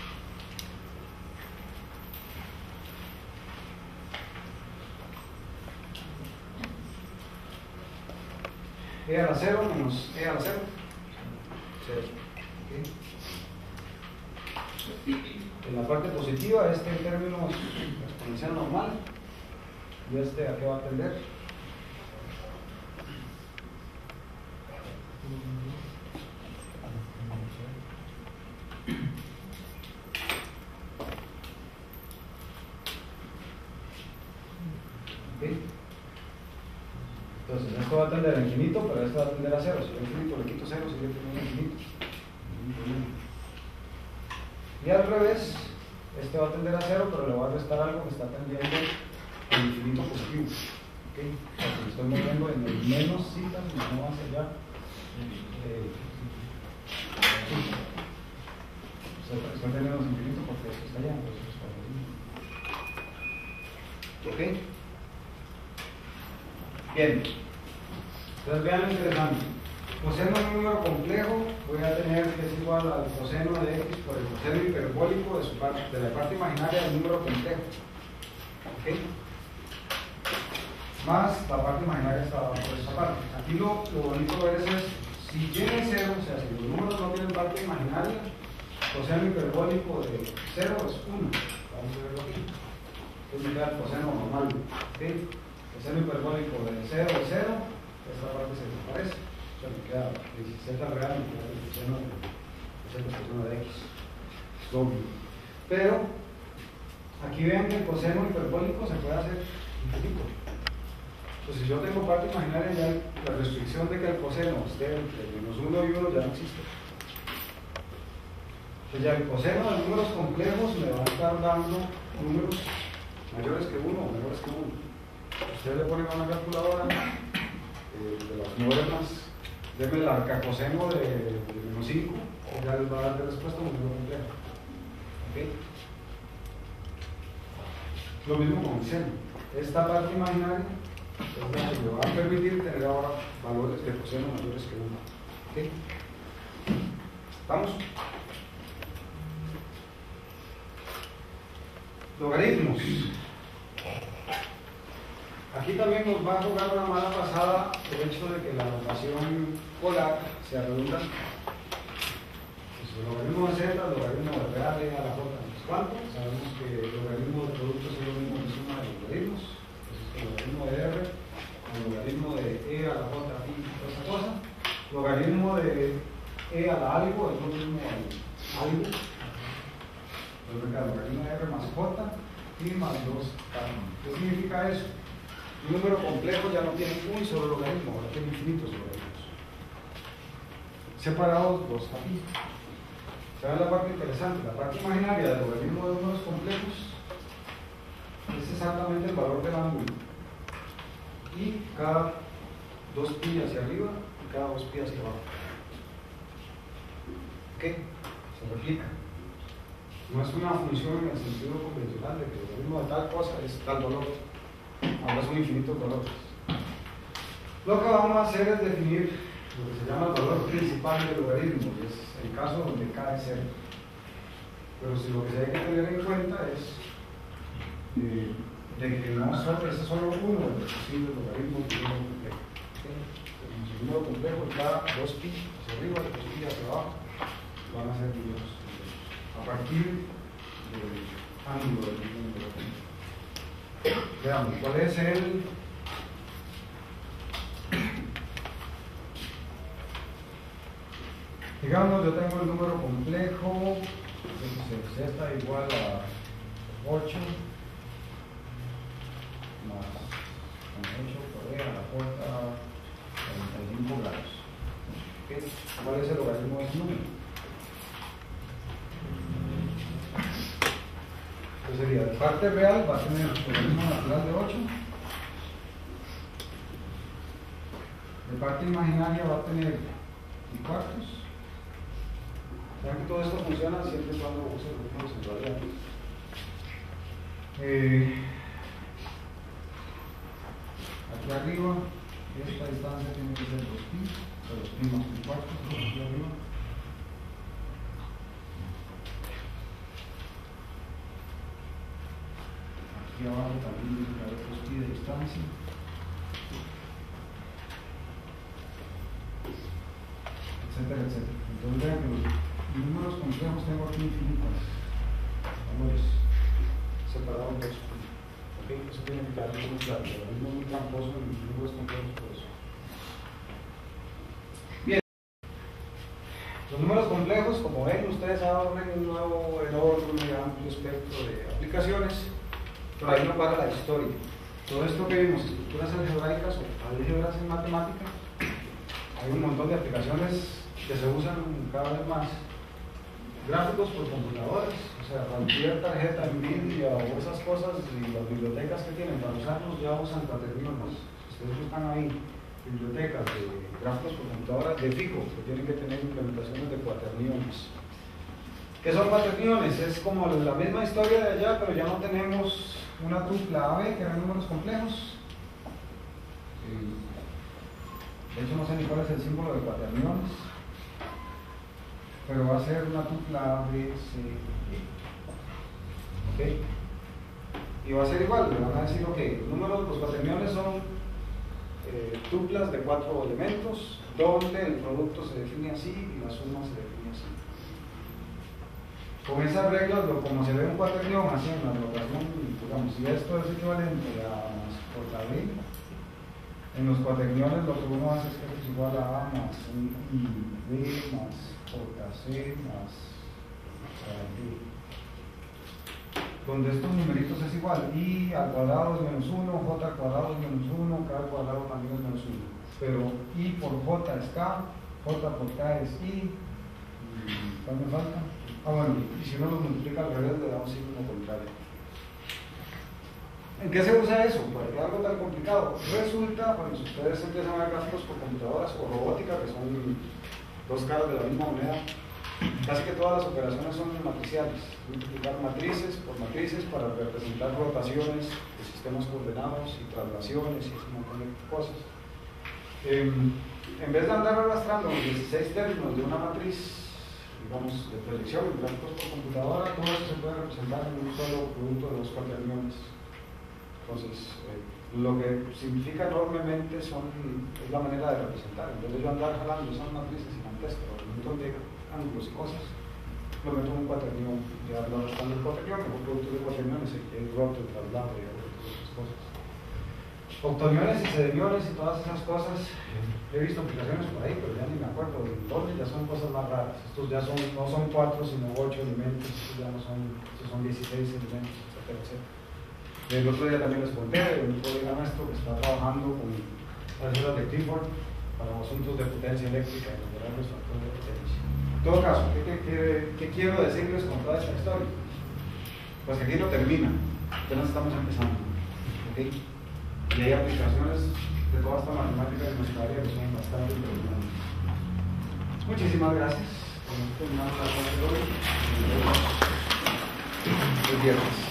E a la cero menos E a la cero. cero. Okay. En la parte positiva, este en términos exponencial normal. ¿Y este a qué va a tender? Okay. Entonces, esto va a tender a infinito, pero esto va a tender a cero. Si yo infinito le quito cero, sigue teniendo infinito. Y al revés, este va a tender a cero, pero le va a restar algo que está tendiendo al infinito positivo. ¿Okay? Porque estoy moviendo en el menos citas y no hacia allá. Eh, estoy teniendo los infinitos porque esto está allá. Entonces, ¿ok? Bien. Entonces vean lo interesante. Coseno de un número complejo voy a tener que es igual al coseno de x por el coseno hiperbólico de, su parte, de la parte imaginaria del número complejo. ¿Ok? Más la parte imaginaria está por esta parte. Aquí lo, lo bonito de eso es, si tiene cero, o sea, si los números no tienen parte imaginaria, coseno hiperbólico de cero es uno. Vamos a verlo aquí. Es el coseno normal. ¿Okay? Coseno hiperbólico de cero es cero, esta parte se desaparece. O sea, me queda diecisiete real, me queda el coseno de, el coseno de x. Es doble. Pero, aquí vean que el coseno hiperbólico se puede hacer infinito. Entonces, si yo tengo parte imaginaria, ya la restricción de que el coseno esté entre menos uno y uno ya no existe. Entonces, ya el coseno de números complejos me va a estar dando números mayores que uno o menores que uno. Ustedes le ponen a una calculadora eh, de las modernas, denme el arcacoseno de, de menos cinco, y ya les va a dar de respuesta un número complejo. ¿Okay? Lo mismo con el seno. Esta parte imaginaria es la que me va a permitir tener ahora valores de coseno mayores que uno. ¿Okay? ¿Estamos? Logaritmos. Aquí también nos va a jugar una mala pasada el hecho de que la notación polar sea redundante. Pues el logaritmo de z, el logaritmo de real e a la j, ¿cuánto? Sabemos que el logaritmo de productos es lo mismo que suma de logaritmos. Entonces el logaritmo de r, el logaritmo de e a la j y toda esa cosa. Logaritmo de e a la algo es lo mismo al algo. Entonces el logaritmo de r más j y más dos. ¿Qué significa eso? Un número complejo ya no tiene un solo logaritmo, ahora tiene infinitos logaritmos. Separados dos aquí. ¿Saben la parte interesante? La parte imaginaria del logaritmo de números complejos es exactamente el valor del ángulo. Y cada dos pi hacia arriba y cada dos pi hacia abajo. ¿Qué? Se replica. No es una función en el sentido convencional de que el logaritmo de tal cosa es tal valor. Ahora son infinitos valores. Lo que vamos a hacer es definir lo que se llama el valor principal del logaritmo, que es el caso donde cae cero. Pero si lo que se hay que tener en cuenta es eh, de que no solo, ese es solo uno de los posibles logaritmos de un número complejo. En un número complejo, cada dos pi hacia arriba y dos pi hacia abajo van a ser números a partir del ángulo del número complejo. Veamos, ¿cuál es el digamos, yo tengo el número complejo, entonces z igual a ocho más ocho por e a la cuarta cuarenta y cinco grados. ¿Okay? ¿Cuál es el logaritmo de ese número? Entonces sería, de parte real va a tener el logaritmo natural de ocho, de parte imaginaria va a tener y cuartos. Vean que todo esto funciona siempre y cuando use los números en realidad. Eh, aquí arriba, esta distancia tiene que ser dos pi, o sea, dos pi más un cuarto, aquí arriba. Aquí abajo también tiene que haber dos pi de distancia. Etcétera, etcétera. Entonces vean que los números complejos tengo aquí infinitos valores separados dos. ¿Okay? Eso tiene que quedar muy claro. El logaritmo es muy tramposo en los números complejos por eso. Bien. Los números complejos, como ven, ustedes abren un nuevo, enorme, amplio espectro de aplicaciones. Pero ahí no para la historia. Todo esto que vimos, estructuras algebraicas o álgebras en matemática, hay un montón de aplicaciones que se usan cada vez más. Gráficos por computadoras, o sea, cualquier tarjeta Nvidia o esas cosas y las bibliotecas que tienen para usarlos ya usan cuaterniones. Ustedes buscan ahí bibliotecas de gráficos por computadoras de fijo que tienen que tener implementaciones de cuaterniones. ¿Qué son cuaterniones? Es como la misma historia de allá, pero ya no tenemos una tupla A B que eran números complejos. De hecho no sé ni cuál es el símbolo de cuaterniones, pero va a ser una tupla A, B, C, D. ¿Ok? Y va a ser igual, le van a decir, ok, los números, los cuaterniones son eh, tuplas de cuatro elementos, donde el producto se define así y la suma se define así. Con esas reglas, como se ve un cuaternión, así en la notación, digamos, si esto es equivalente a más por la B, en los cuaterniones lo que uno hace es que es igual a A más un I, B más J C más D. Donde estos numeritos es igual, I al cuadrado es menos uno, J al cuadrado es menos uno, K al cuadrado también es menos uno. Pero I por J es K, J por K es I, ¿cuál me falta? Ah, bueno, y si uno lo multiplica al revés le da un signo contrario. ¿En qué se usa eso? ¿Para qué algo tan complicado? Resulta, bueno, si ustedes empiezan a ver gráficos por computadoras o robótica, que son dos caras de la misma moneda, casi que todas las operaciones son matriciales. Multiplicar matrices por matrices para representar rotaciones de sistemas coordenados y traslaciones y un montón de cosas. Eh, en vez de andar arrastrando los dieciséis términos de una matriz, digamos, de proyección en gráficos por computadora, todo eso se puede representar en un solo producto de dos cuaterniones. Entonces, eh, lo que simplifica enormemente son, es la manera de representar. En vez de yo andar jalando esas matrices gigantescas, un montón de ángulos y cosas, lo meto en un cuaternión, ya lo arrastrando el cuaternión, que es un producto de cuaterniones, el roto, el traslado y otras cosas. Octoniones y sedeniones y todas esas cosas, he visto aplicaciones por ahí, pero ya ni me acuerdo de dónde, ya son cosas más raras. Estos ya son, no son cuatro, sino ocho elementos, estos ya no son, estos son dieciséis elementos, etcétera, etcétera. El otro día también les conté, el otro día nuestro que está trabajando con las células de Clifford para los asuntos de potencia eléctrica y mejorar los factores de potencia. En todo caso, ¿qué, qué, qué, qué quiero decirles con toda esta historia? Pues que aquí no termina, apenas estamos empezando. ¿Okay? Y hay aplicaciones de toda esta matemática de nuestra área que son bastante interesantes. Muchísimas gracias. Con esto terminamos la clase de hoy. El viernes.